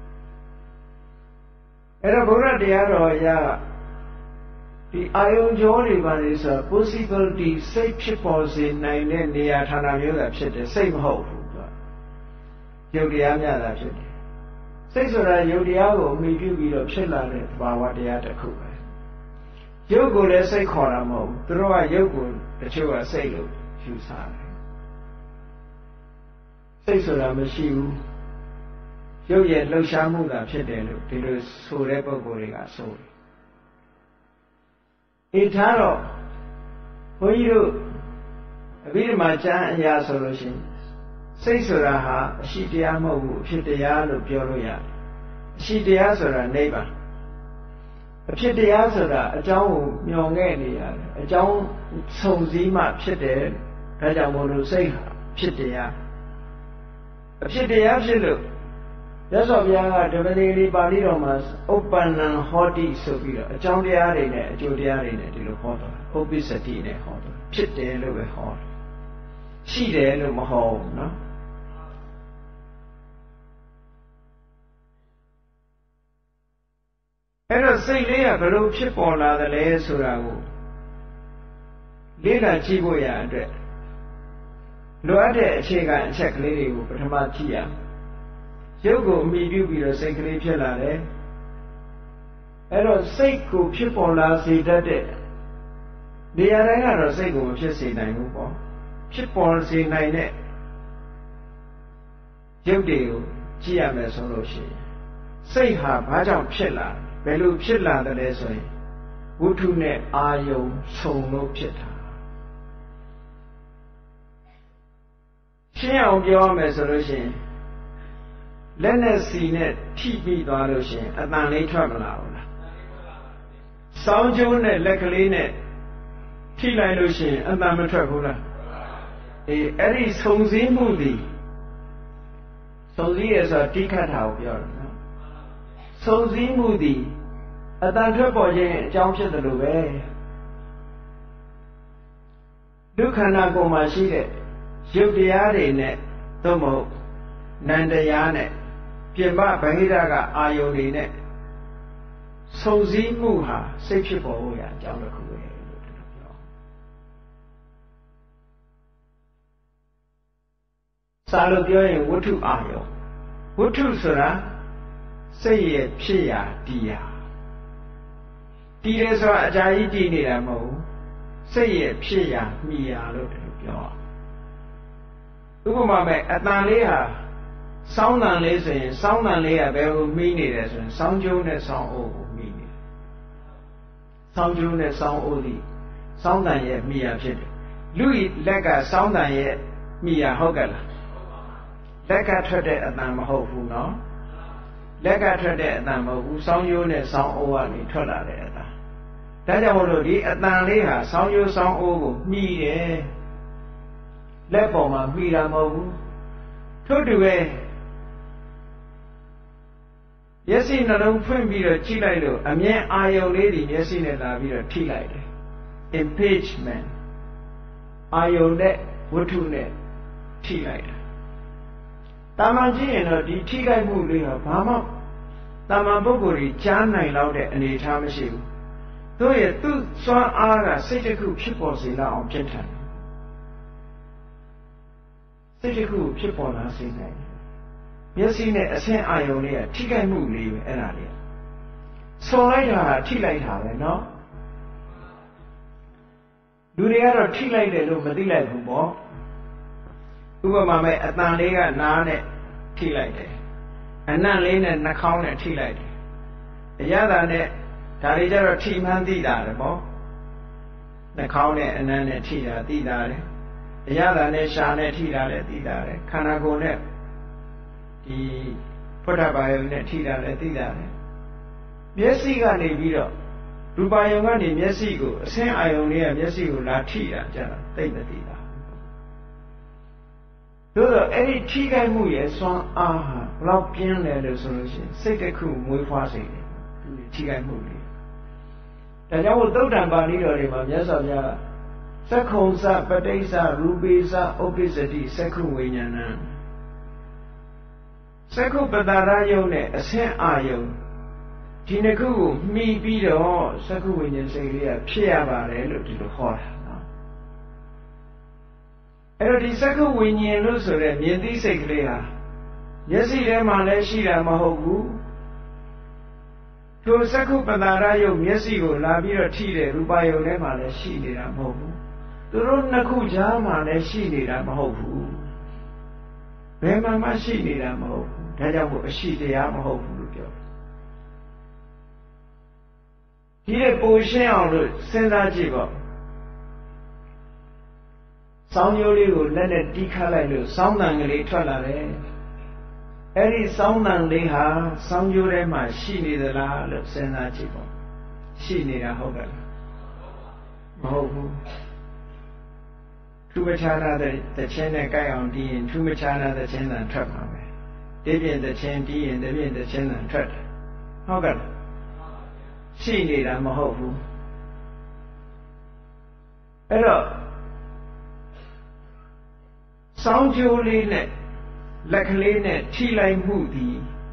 S1: အဲ့တော့ဘုရားတရားတော်ရဒီအာယုံကြောတွေပါလေဆို possibility စိတ်ဖြစ်ပေါ်စေနိုင်တဲ့နေရာဌာနမျိုးသာဖြစ်တယ်စိတ်မဟုတ်ဘူးသူကရုပ်တရားများသာဖြစ်တယ်စိတ်ဆိုတာရုပ်တရားကိုအမိပြုပြီးတော့ဖြစ်လာတဲ့ဘာဝတရားတစ်ခုပဲရုပ်ကိုလည်းစိတ်ခေါ်တာမဟုတ်ဘူးသူတို့ကရုပ်ကိုတချို့ကစိတ်လို့ယူဆတယ်စိတ်ဆိုတာမရှိဘူးရုပ်ရဲ့လှုပ်ရှားမှုသာဖြစ်တယ်လို့ဒီလိုဆိုတဲ့ပုဂ္ဂိုလ်တွေကဆိုတယ်အေးထားတော့ဘုန်းကြီးတို့အဘိဓမ္မာကျမ်းအရာဆိုလို့ရှိရင်စိတ်ဆိုတာဟာအရှိတရားမဟုတ်ဘူးအဖြစ်တရားလို့ပြောလို့ရတယ်အရှိတရားဆိုတာနိဗ္ဗာန်အဖြစ်တရားဆိုတာအကြောင်းကိုမျှော်ငဲ့နေရတယ်အကြောင်းဆုံစည်းမှဖြစ်တယ်ဒါကြောင့်မို့လို့စိတ်ဟာဖြစ်တရားအဖြစ်တရားဖြစ်လို့ရသော်ဘုရားကဓမ္မနေလေးပါဠိတော်မှာဥပ္ပန္နံဟောတိဆိုပြီးတော့အကြောင်းတရားတွေနဲ့အကျိုးတရားတွေနဲ့ဒီလိုဟောတာဥပ္ပစ္စတိနဲ့ဟောတာဖြစ်တယ်လို့ပဲဟောတယ်ရှိတယ်လို့မဟောဘူးနော်အဲ့တော့စိတ်လေးကဘယ်လိုဖြစ်ပေါ်လာသလဲဆိုတာကိုလေ့လာကြည့်ဖို့ရအတွက်လိုအပ်တဲ့အခြေခံအချက်ကလေးတွေကိုပထမကြည့်ရမယ်ရုပ်ကိုအမိပြုပြီးတော့စိတ်ကလေးဖြစ်လာတယ်အဲ့တော့စိတ်ကိုဖြစ်ပေါ်လာစေတတ်တဲ့နေရာတိုင်းကတော့စိတ်ကိုမဖြစ်စေနိုင်ဘူးပေါ့ဖြစ်ပေါ်စေနိုင်တဲ့ရုပ်တွေကိုကြည့်ရမယ်ဆိုလို့ရှိရင်စိတ်ဟာဘာကြောင့်ဖြစ်လာဘယ်လိုဖြစ်လာတယ်လဲဆိုရင်ဝတ္ထုနဲ့အာယုံဆုံလို့ဖြစ်တာရှင်းအောင်ပြောရမယ်ဆိုလို့ရှိရင်လက်နဲ့စီနဲ့ထိပြီးသွားလို့ရှိရင်အတန်လေးထွက်မလာဘူးလားစောင်းကျိုးနဲ့လက်ကလေးနဲ့ထိလိုက်လို့ရှိရင်အတန်မထွက်ဘူးလားအေးအဲ့ဒီဆုံစည်းမှုသည်ဆုံစည်းရဆိုတာတိခတ်တာကိုပြောတယ်နော်ဆုံစည်းမှုသည်အတန်ထွက်ပေါ်ခြင်းအကြောင်းဖြစ်တယ်လို့ပဲဒုက္ခနာကိုမှရှိတဲ့ရုပ်တရားတွေနဲ့သို့မဟုတ်နန္တရားနဲ့ပြင်ပဗဟိတကအာယုန်တွေနဲ့ဆုံစည်းမှုဟာစိတ်ဖြစ်ပေါ်ဖို့ရအကြောင်းတစ်ခုပဲလို့ပြောစာလို့ပြောရင်ဝတ္ထုအာယုန်ဝတ္ထုဆိုတာစိတ်ရဲ့ဖြစ်ရာတည်ရာတည်တယ်ဆိုတာအကြာကြီးတည်နေတာမဟုတ်ဘူးစိတ်ရဲ့ဖြစ်ရာမိရာလို့ပြောဥပမာမဲ့အတန်လေးဟာစောင်းတန်လေးဆိုရင်စောင်းတန်လေးကဘယ်ကိုမိနေတယ်ဆိုရင်စောင်းကျိုးနဲ့စောင်းအိုးကိုမိနေတယ်စောင်းကျိုးနဲ့စောင်းအိုးသည်စောင်းတန်ရဲ့မိရာဖြစ်တယ်လူလက်ကစောင်းတန်ရဲ့မိရာဟုတ်ကဲ့လားလက်ကထွက်တဲ့အတန်မဟုတ်ဘူးနော်လက်ကထွက်တဲ့အတန်မဟုတ်ဘူးစောင်းကျိုးနဲ့စောင်းအိုးကနေထွက်လာတဲ့အတန်ဒါကြောင့်မို့လို့ဒီအတန်လေးဟာစောင်းကျိုးစောင်းအိုးကိုမိတယ်လက်ပေါ်မှာမိတာမဟုတ်ဘူးထို့တူပဲမျက်စိနှလုံးဖွင့်ပြီးတော့ကြည့်လိုက်လို့အမြင်အာယုံလေးဒီမျက်စိနဲ့လာပြီးတော့ထိလိုက်တယ် impingement အာယုန်နဲ့ဝတ္ထုနဲ့ထိလိုက်တာတာမန်ကြည့်ရင်တော့ဒီထိခိုက်မှုလေးဟာဘာမှတာမန်ပုဂ္ဂိုလ်ကြီးကြားနိုင်လောက်တဲ့အနေအထားမရှိဘူးတို့ရဲ့သူ့စွမ်းအားကစိတ်တစ်ခုဖြစ်ပေါ်စေလောက်အောင်ဖြစ်တယ်စိတ်တစ်ခုဖြစ်ပေါ်လာစေနိုင်တယ်မျက်စိနဲ့အဆင့်အာယုန်လေးကထိခိုက်မှုလေးပဲအဲ့ဒါလေးဆုံလိုက်တာထိလိုက်တာပဲเนาะလူတွေကတော့ထိလိုက်တယ်လို့မသိလိုက်ဘူးပေါ့ဥပမာမဲ့အတန်လေးကနားနဲ့ထိလိုက်တယ်အနံ့လေးနဲ့နှာခေါင်းနဲ့ထိလိုက်တယ်အရသာနဲ့ဒါတွေကြတော့ထိမှန်းသိတာတယ်ပေါ့နှာခေါင်းနဲ့အနံ့နဲ့ထိတာသိတာတယ်အရသာနဲ့ရှာနဲ့ထိတာလည်းသိတာတယ်ခန္ဓာကိုယ်နဲ့ဒီဖုဒ္ဓဘာယုံနဲ့ထိတာလည်းသိတာတယ်မျက်စိကနေပြီးတော့ရူပယုံကနေမျက်စိကိုအဆင်းအာယုံလေးကမျက်စိကိုလာထိတာကြတာသိမသိတာတို့တော့အဲ့ဒီထိခိုက်မှုရဲ့စွမ်းအားဟာဘလောက်ပြင်းလဲလို့ဆိုလို့ရှိရင်စိတ်တစ်ခုမွေးဖွားစေတယ်ဒီထိခိုက်မှုလေးဒါကြောင့်မို့သုတ်တံပါဠိတော်တွေမှာမြတ်စွာဘုရားသက္ခုံစပဋိစ္စရူပေစဥပ္ပစ္စတိသက္ခုဝိညာဏံသက္ခုပတ္တရယုံနဲ့အဆင်းအာယုံဒီနှစ်ခုကိုမှီပြီးတော့သက္ခုဝိညာဉ်စိတ်လေးကဖြစ်ရပါတယ်လို့ဒီလိုဟောတာနော်အဲ့တော့ဒီသက္ခုဝိညာဉ်လို့ဆိုတဲ့မြင်သိစိတ်ကလေးဟာမျက်စိထဲမှာလည်းရှိတာမဟုတ်ဘူးထိုသက္ခုပတ္တရယုံမျက်စိကိုလာပြီးတော့ထိတဲ့ရူပယုံထဲမှာလည်းရှိနေတာမဟုတ်ဘူးသူတို့နှစ်ခုကြားမှာလည်းရှိနေတာမဟုတ်ဘူးဘယ်မှာမှရှိနေတာမဟုတ်ဘူးဒါကြောင့်မို့အရှိတရားမဟုတ်ဘူးလို့ပြောဒီတဲ့ပိုရှင်းအောင်လို့စဉ်းစားကြည့်ပေါ့စောင်းရိုးလေးကိုလက်နဲ့တီးခတ်လိုက်လို့စောင်းတန်ကလေးထွက်လာတယ်အဲ့ဒီစောင်းတန်လေးဟာစောင်းရိုးထဲမှာရှိနေသလားလို့စဉ်းစားကြည့်ပေါ့ရှိနေတာဟုတ်ကဲ့လားမဟုတ်ဘူးထူးမခြားတဲ့တခြင်းနဲ့ကြိုက်အောင်တီးရင်ထူးမခြားတဲ့ခြင်းတန်ထွက်မှာပဲဒီပြင်တခြင်းတီးရင်ဒီပြင်တခြင်းတန်ထွက်တယ်ဟုတ်ကဲ့လားရှိနေတာမဟုတ်ဘူးအဲ့တော့စောင်းကြိုးလေးနဲ့လက်ကလေးနဲ့ထိလိုက်မှုဒီ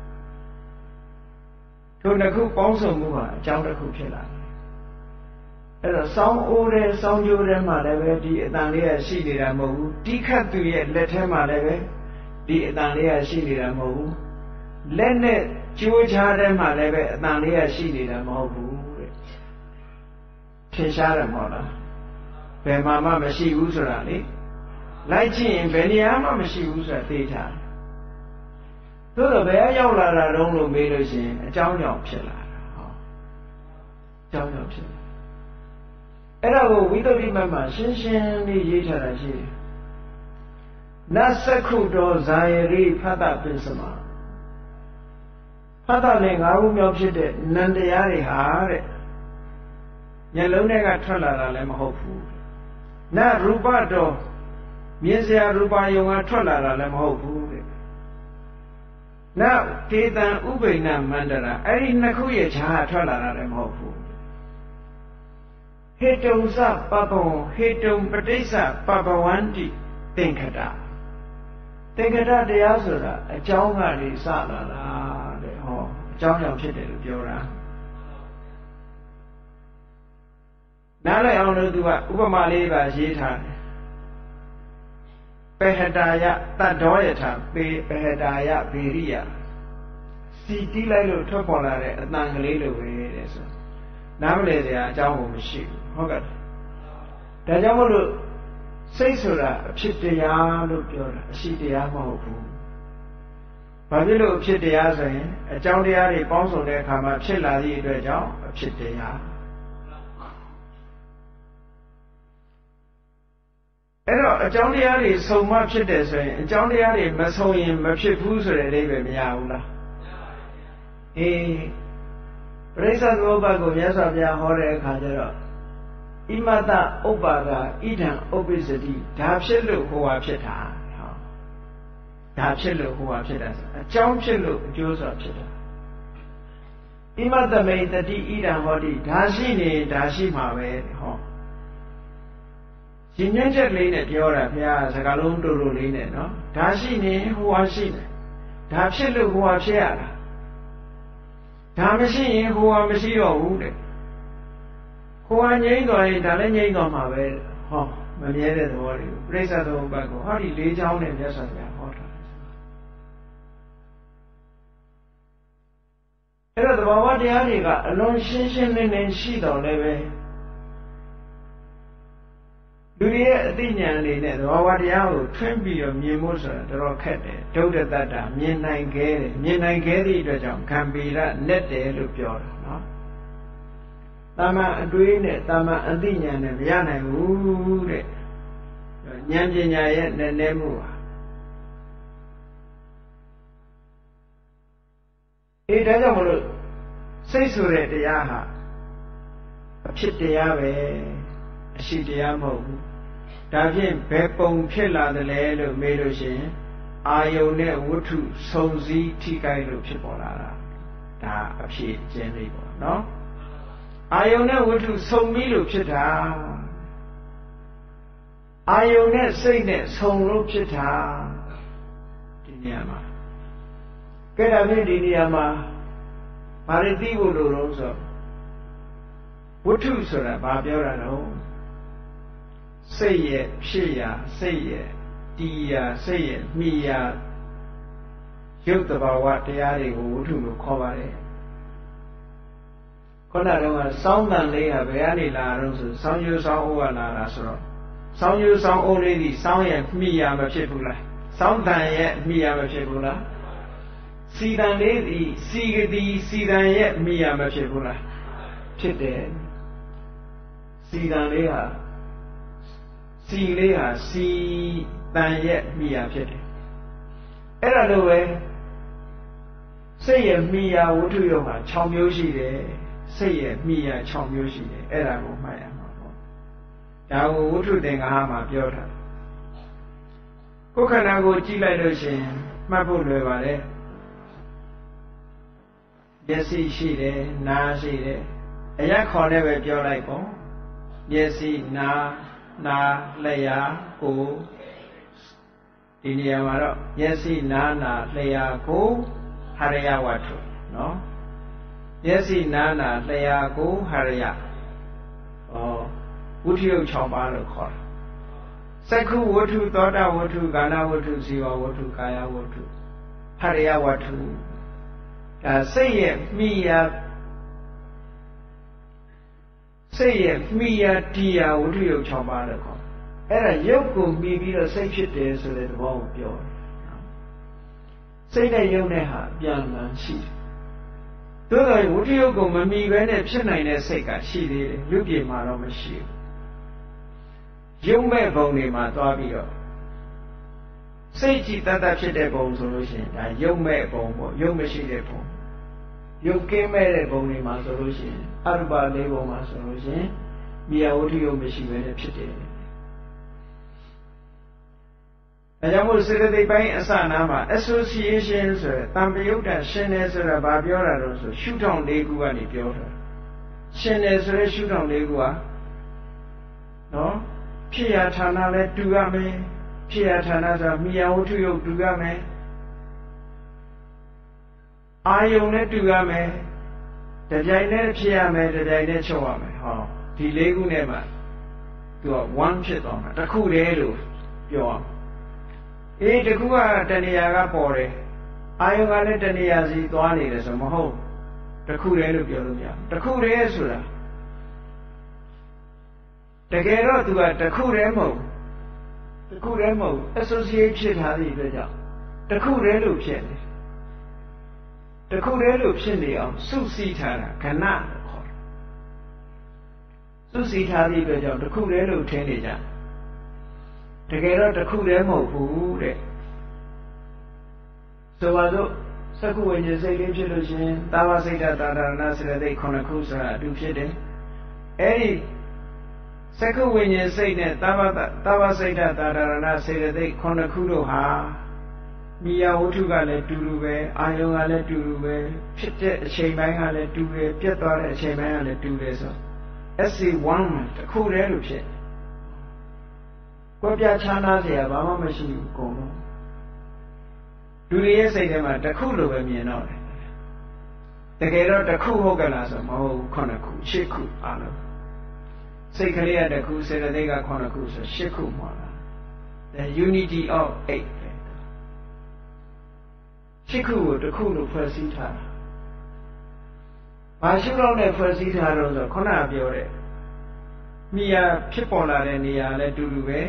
S1: ထိုနှစ်ခုပေါင်းစုံမှုဟာအကြောင်းတစ်ခုဖြစ်လာတယ်အဲ့တော့စောင်းအိုးတဲ့စောင်းကြိုးထဲမှာလည်းပဲဒီအတန်လေးကရှိနေတာမဟုတ်ဘူးတီးခတ်သူရဲ့လက်ထဲမှာလည်းပဲဒီအတန်လေးကရှိနေတာမဟုတ်ဘူးလက်နဲ့ကြိုးချားထဲမှာလည်းပဲအတန်လေးကရှိနေတာမဟုတ်ဘူးတဲ့ထင်ရှားတယ်မဟုတ်လားဘယ်မှာမှမရှိဘူးဆိုတာလေလိုက်ကြည့်ရင်ဘယ်နေရာမှမရှိဘူးဆိုတာသိထားတယ်သို့တော့ဘယ်ရောက်လာတာတုံးလို့မေးလို့ရှိရင်အကြောင်းကြောင့်ဖြစ်လာတာဟောအကြောင်းကြောင့်ဖြစ်လာအဲ့ဒါကိုဝိသုဒ္ဓိမတ်မှာရှင်းရှင်းလေးရေးထားတာရှိတယ်နတ်သက္ခုတောဇာယရိဖတ်တပိစမဖတ်တလည်း၅ခုမြောက်ဖြစ်တဲ့နန္တရားတွေဟာတဲ့မျက်လုံးထဲကထွက်လာတာလည်းမဟုတ်ဘူးနတ်ရူပတော်မြင်စရာရူပယုံကထွက်လာတာလည်းမဟုတ်ဘူးတဲ့နတ်ကေတံဥပိ္ပဏမန္တရာအဲ့ဒီနှစ်ခုရဲ့ခြားထွက်လာတာလည်းမဟုတ်ဘူးဟေတုံစပပဝံဟေတုံပဋိစ္စပပဝန္တိသင်္ခတသင်္ခတတရားဆိုတာအကြောင်းကနေစလာတာတဲ့ဟောအကြောင်းကြောင့်ဖြစ်တယ်လို့ပြောတာနားလည်အောင်လို့သူကဥပမာလေးပါရေးထားတယ်ပေဟတာယတတ္တောယထာပေဟတာယဗေရိယစီတီးလိုက်လို့ထွက်ပေါ်လာတဲ့အတန်ကလေးလိုပဲတဲ့ဆိုနားမလည်စရာအကြောင်းကိုမရှိဘူးဟုတ်ကဲ့ဒါကြောင့်မို့လို့စိတ်ဆိုတာအဖြစ်တရားလို့ပြောတာအရှိတရားမဟုတ်ဘူးဘာဖြစ်လို့အဖြစ်တရားဆိုရင်အကြောင်းတရားတွေပေါင်းစုံတဲ့အခါမှာဖြစ်လာသည့်အတွက်ကြောင့်အဖြစ်တရားအဲ့တော့အကြောင်းတရားတွေစုံမှဖြစ်တယ်ဆိုရင်အကြောင်းတရားတွေမစုံရင်မဖြစ်ဘူးဆိုတဲ့အဓိပ္ပာယ်မရဘူးလားအေးပရိစ္ဆေသမုပ္ပါဒ်ကိုမြတ်စွာဘုရားဟောတဲ့အခါကျတော့ဣမတဥပ္ပါဒဣဒံဥပ္ပစ္စတိဒါဖြစ်လို့ဟောဟာဖြစ်တာဟောဒါဖြစ်လို့ဟောဟာဖြစ်တာအကြောင်းဖြစ်လို့အကျိုးဆိုတာဖြစ်တာဣမတမေတတိဣဒံဟောတိဒါရှိနေဒါရှိမှာပဲဟောဒီညွှန်းချက်လေးနဲ့ပြောတာဘုရားစကားလုံးတူတူလေးနဲ့နော်ဒါရှိနေဟိုဟာရှိနေဒါဖြစ်လို့ဟိုဟာဖြစ်ရတာဒါမရှိရင်ဟိုဟာမရှိတော့ဘူးတဲ့ဟိုဟာငြိမ့်သွားရင်ဒါလည်းငြိမ့်သွားမှာပဲဟောမမြဲတဲ့သဘောတွေကိုပြိဿသမုပ္ပါဒ်ကိုဟောဒီ၄ချောင်းနဲ့မြတ်စွာဘုရားဟောထားအဲ့တော့သဘာဝတရားတွေကအလွန်ရှင်းရှင်းလင်းလင်းရှိတော်လည်းပဲလူတွေရဲ့အသိဉာဏ်လေးနဲ့သဘာဝတရားကိုထွင်းပြီးတော့မြင်ဖို့ဆိုတာတော်တော်ခက်တယ်ဒုဒ္ဒတတ္တမြင်နိုင်ခဲ့တယ်မြင်နိုင်ခဲ့သည့်အတွက်ကြောင့်ခံပေရနဲ့တယ်လို့ပြောတာနော်တာမန်အတွေးနဲ့တာမန်အသိဉာဏ်နဲ့မရနိုင်ဘူးတဲ့ဉာဏ်ပညာရဲ့နည်းနည်းမှုပါဒါကြောင့်မလို့စိတ်ဆိုတဲ့တရားဟာအဖြစ်တရားပဲအရှိတရားမဟုတ်ဘူးဒါဖြင့်ဘယ်ပုံဖြစ်လာသလဲလို့မေးလို့ရှိရင်အာယုန်နဲ့ဝတ္ထုစုံစည်းထိခိုက်လို့ဖြစ်ပေါ်လာတာဒါအဖြစ်ကျင်းလေးပေါ့နော်အာယုန်နဲ့ဝတ္ထုစုံပြီးလို့ဖြစ်တာအာယုန်နဲ့စိတ်နဲ့စုံလို့ဖြစ်တာဒီနေရာမှာကဲဒါဖြင့်ဒီနေရာမှာဘာတွေသိဖို့လိုတော့ဆိုဝတ္ထုဆိုတာဘာပြောတာတော့စိတ်ရဲ့ဖြစ်ရာစိတ်ရဲ့တည်ရာစိတ်ရဲ့မိရာရုပ်တဘာဝတရားတွေကိုဝတ္ထုလို့ခေါ်ပါတယ်ခုနကတော့စောင်းတန်လေးဟာဘယ်ကနေလာတော့ဆိုစောင်းယူစောင်းအိုးကလာတာဆိုတော့စောင်းယူစောင်းအိုးလေးဒီစောင်းရဲ့မိရာမဖြစ်ဘူးလားစောင်းတန်ရဲ့မိရာမဖြစ်ဘူးလားစီတန်လေးဒီစီကတိစီတန်ရဲ့မိရာမဖြစ်ဘူးလားဖြစ်တယ်စီတန်လေးဟာစီလေးဟာစီတန်ရဲ့မိယာဖြစ်တယ်အဲ့ဒါလိုပဲစိတ်ရဲ့မိယာဝတ္ထုရောဟာ6မျိုးရှိတယ်စိတ်ရဲ့မိယာ6မျိုးရှိတယ်အဲ့ဒါကိုမှတ်ရမှာပေါ့ဒါကိုဝတ္ထုသင်္ဃာမှာပြောတာကိုယ်ခန္ဓာကိုကြည့်လိုက်လို့ရှိရင်မှတ်ဖို့လွယ်ပါတယ်မျက်စိရှိတယ်နားရှိတယ်အရက်ခေါ်နဲ့ပဲပြောလိုက်ပေါ့မျက်စိနားလျှာကိုယ်ဒီနေရာမှာတော့မျက်စိနားလျှာကိုယ်ဟရယဝတ္ထုနော်မျက်စိနားလျှာကိုယ်ဟရယဝတ္ထုရုပ်6ပါးလို့ခေါ်တယ်စက္ခုဝတ္ထုသောတာဝတ္ထုကာဏဝတ္ထုဇီဝဝတ္ထုကာယဝတ္ထုဟရယဝတ္ထုဒါစိတ်ရဲ့မိယာစိတ်ရဲ့မိယာတရားဝတ္ထုရုပ်6ပါးလို့ခေါ်အဲ့ဒါရုပ်ကိုမိပြီးတော့စိတ်ဖြစ်တယ်ဆိုတဲ့သဘောကိုပြောတယ်စိတ်နဲ့ရုပ်နဲ့ဟာပြန်လန်းရှိတယ်သို့တော်ဝတ္ထုရုပ်ကိုမမိဘဲနဲ့ဖြစ်နိုင်တဲ့စိတ်ကရှိသေးတယ်လူပြေမှာတော့မရှိဘူးရုပ်မဲ့ဘုံတွေမှာသွားပြီးတော့စိတ်ကြည်တတ်တတ်ဖြစ်တဲ့ဘုံဆိုလို့ရှိရင်ဒါရုပ်မဲ့ဘုံပေါ့ရုပ်မရှိတဲ့ဘုံရုပ်ကင်းမဲ့တဲ့ဘုံတွေမှာဆိုလို့ရှိရင်အရူပလေးဘုံမှာဆိုလို့ရှိရင်မြေဝတ္ထုရုပ်မရှိဘဲနဲ့ဖြစ်တယ်ဒါကြောင့်မို့စေတသိက်ပိုင်းအစနာမှာ association ဆိုရယ်တံပယုတ်တရှင်တယ်ဆိုတာဘာပြောတာလို့ဆိုရှုထောင့်၄ခုကနေပြောတာရှင်တယ်ဆိုရယ်ရှုထောင့်၄ခုဟာနော်ဖြစ်ရာဌာနလည်းတူရမယ်ဖြစ်ရာဌာနဆိုတာမြေဝတ္ထုရုပ်တူရမယ်အာယုံနဲ့တူရမယ်တပြိုင်တည်းဖြစ်ရမယ်တပြိုင်တည်းချုပ်ရမယ်ဟောဒီ၄ခုနဲ့မှသူက1ဖြစ်သွားမှာတစ်ခုတည်းလို့ပြောအောင်တခုကတဏှာကပေါ်တယ်အာယုံကလည်းတဏှာစီသွားနေတယ်ဆိုမဟုတ်တခုတည်းလို့ပြောလို့မရတခုတည်းဆိုတာတကယ်တော့သူကတခုတည်းမဟုတ် associate ဖြစ်ထားသည့်အတွက်ကြောင့်တခုတည်းလို့ဖြစ်နေတခုတည်းလို့ဖြစ်နေအောင်စုစည်းထားတာခဏလို့ခေါ်တယ်စုစည်းထားသည့်အတွက်ကြောင့်တခုတည်းလို့ထင်နေကြတကယ်တော့တခုတည်းမဟုတ်ဘူးတဲ့ဆိုပါစို့စက္ခုဝိညာဉ်စိတ်လေးဖြစ်လို့ရှိရင်သာဝစိတ်တတာဒရဏစေတသိက်9ခုဆိုတာအတူဖြစ်တယ်အဲဒီစက္ခုဝိညာဉ်စိတ်နဲ့သာဝစိတ်တတာဒရဏစေတသိက်9ခုတို့ဟာမိယာဝတ္ထုကလည်းတူတူပဲအာယုံကလည်းတူတူပဲဖြစ်တဲ့အချိန်ပိုင်းကလည်းတူတယ်ပြတ်သွားတဲ့အချိန်ပိုင်းကလည်းတူတယ်ဆိုSC1 မှာတစ်ခုတည်းလို့ဖြစ်ကွက်ပြချမ်းသာเสียဘာမှမရှိဘူးကုန်လုံးလူတွေရဲ့စိတ်ထဲမှာတစ်ခုလိုပဲမြင်တော့တယ်တကယ်တော့တစ်ခုဟုတ်ကလားဆိုမဟုတ်ဘူး9ခု10ခုအားလုံးစိတ်ကလေးကတစ်ခုစေတသိက်က9ခုဆို10ခုမှာလား the unity of 8ပဲ10ခုကိုတစ်ခုလို့ဖွဲ့စည်းထားတာဘာရှုလို့နဲ့ဖွဲ့စည်းထားတော့ဆိုခုနကပြောတဲ့မိယာဖြစ်ပေါ်လာတဲ့နေရာလည်းတူတူပဲ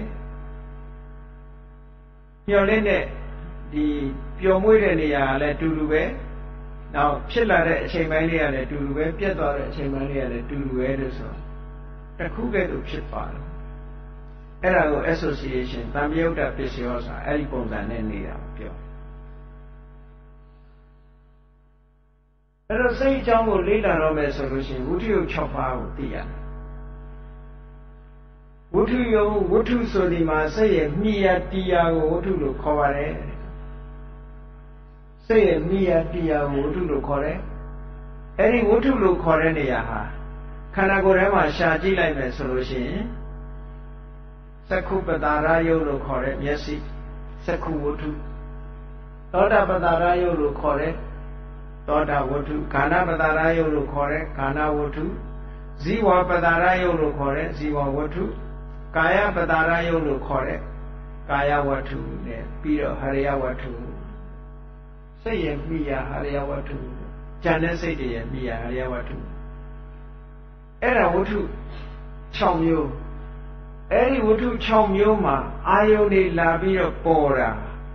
S1: မျော်လင့်တဲ့ဒီပျော်မွေ့တဲ့နေရာလည်းတူတူပဲနောက်ဖြစ်လာတဲ့အချိန်ပိုင်းလေးကလည်းတူတူပဲပြတ်သွားတဲ့အချိန်ပိုင်းလေးကလည်းတူတူပဲလို့ဆိုတစ်ခုကဲ့သို့ဖြစ်ပါတယ်အဲ့ဒါကို association တံမြုပ်တာပစ္စယောဆိုတာအဲ့ဒီပုံစံနဲ့နေတာပြောအဲ့တော့စိတ်အကြောင်းကိုလေ့လာတော့မယ်ဆိုလို့ရှိရင်ဝိသုယုတ်6ပါးကိုသိရတယ်ဝိသုယုတ်ဝိသုဆိုဒီမှာစိတ်ရဲ့မိယာတရားကိုဝိသုလို့ခေါ်ပါတယ်စိတ်ရဲ့မိယာတရားကိုဝိသုလို့ခေါ်တယ်အဲ့ဒီဝိသုလို့ခေါ်တဲ့နေရာဟာခန္ဓာကိုယ်ထဲမှာရှာကြည့်လိုက်မယ်ဆိုလို့ရှိရင်သက္ခုပတာရယုတ်လို့ခေါ်တဲ့မျက်စိသက္ခုဝိသုသောတာပတာရယုတ်လို့ခေါ်တဲ့သောတာဝတ္ထုခန္ဓာပတာရယုတ်လို့ခေါ်တဲ့ခန္ဓာဝတ္ထုဇီဝပတာရယုတ်လို့ခေါ်တဲ့ဇီဝဝတ္ထုကာယပတာရယုတ်လို့ခေါ်တဲ့ကာယဝတ္ထုနဲ့ပြီးတော့ဟရိယဝတ္ထုစိတ်ရဲ့မိယာဟရိယဝတ္ထုဉာဏ်နဲ့စိတ်ရဲ့မိယာဟရိယဝတ္ထုအဲ့ဒါဝတ္ထု6မျိုးအဲ့ဒီဝတ္ထု6မျိုးမှာအာယုန်တွေလာပြီးတော့ပေါ်တာ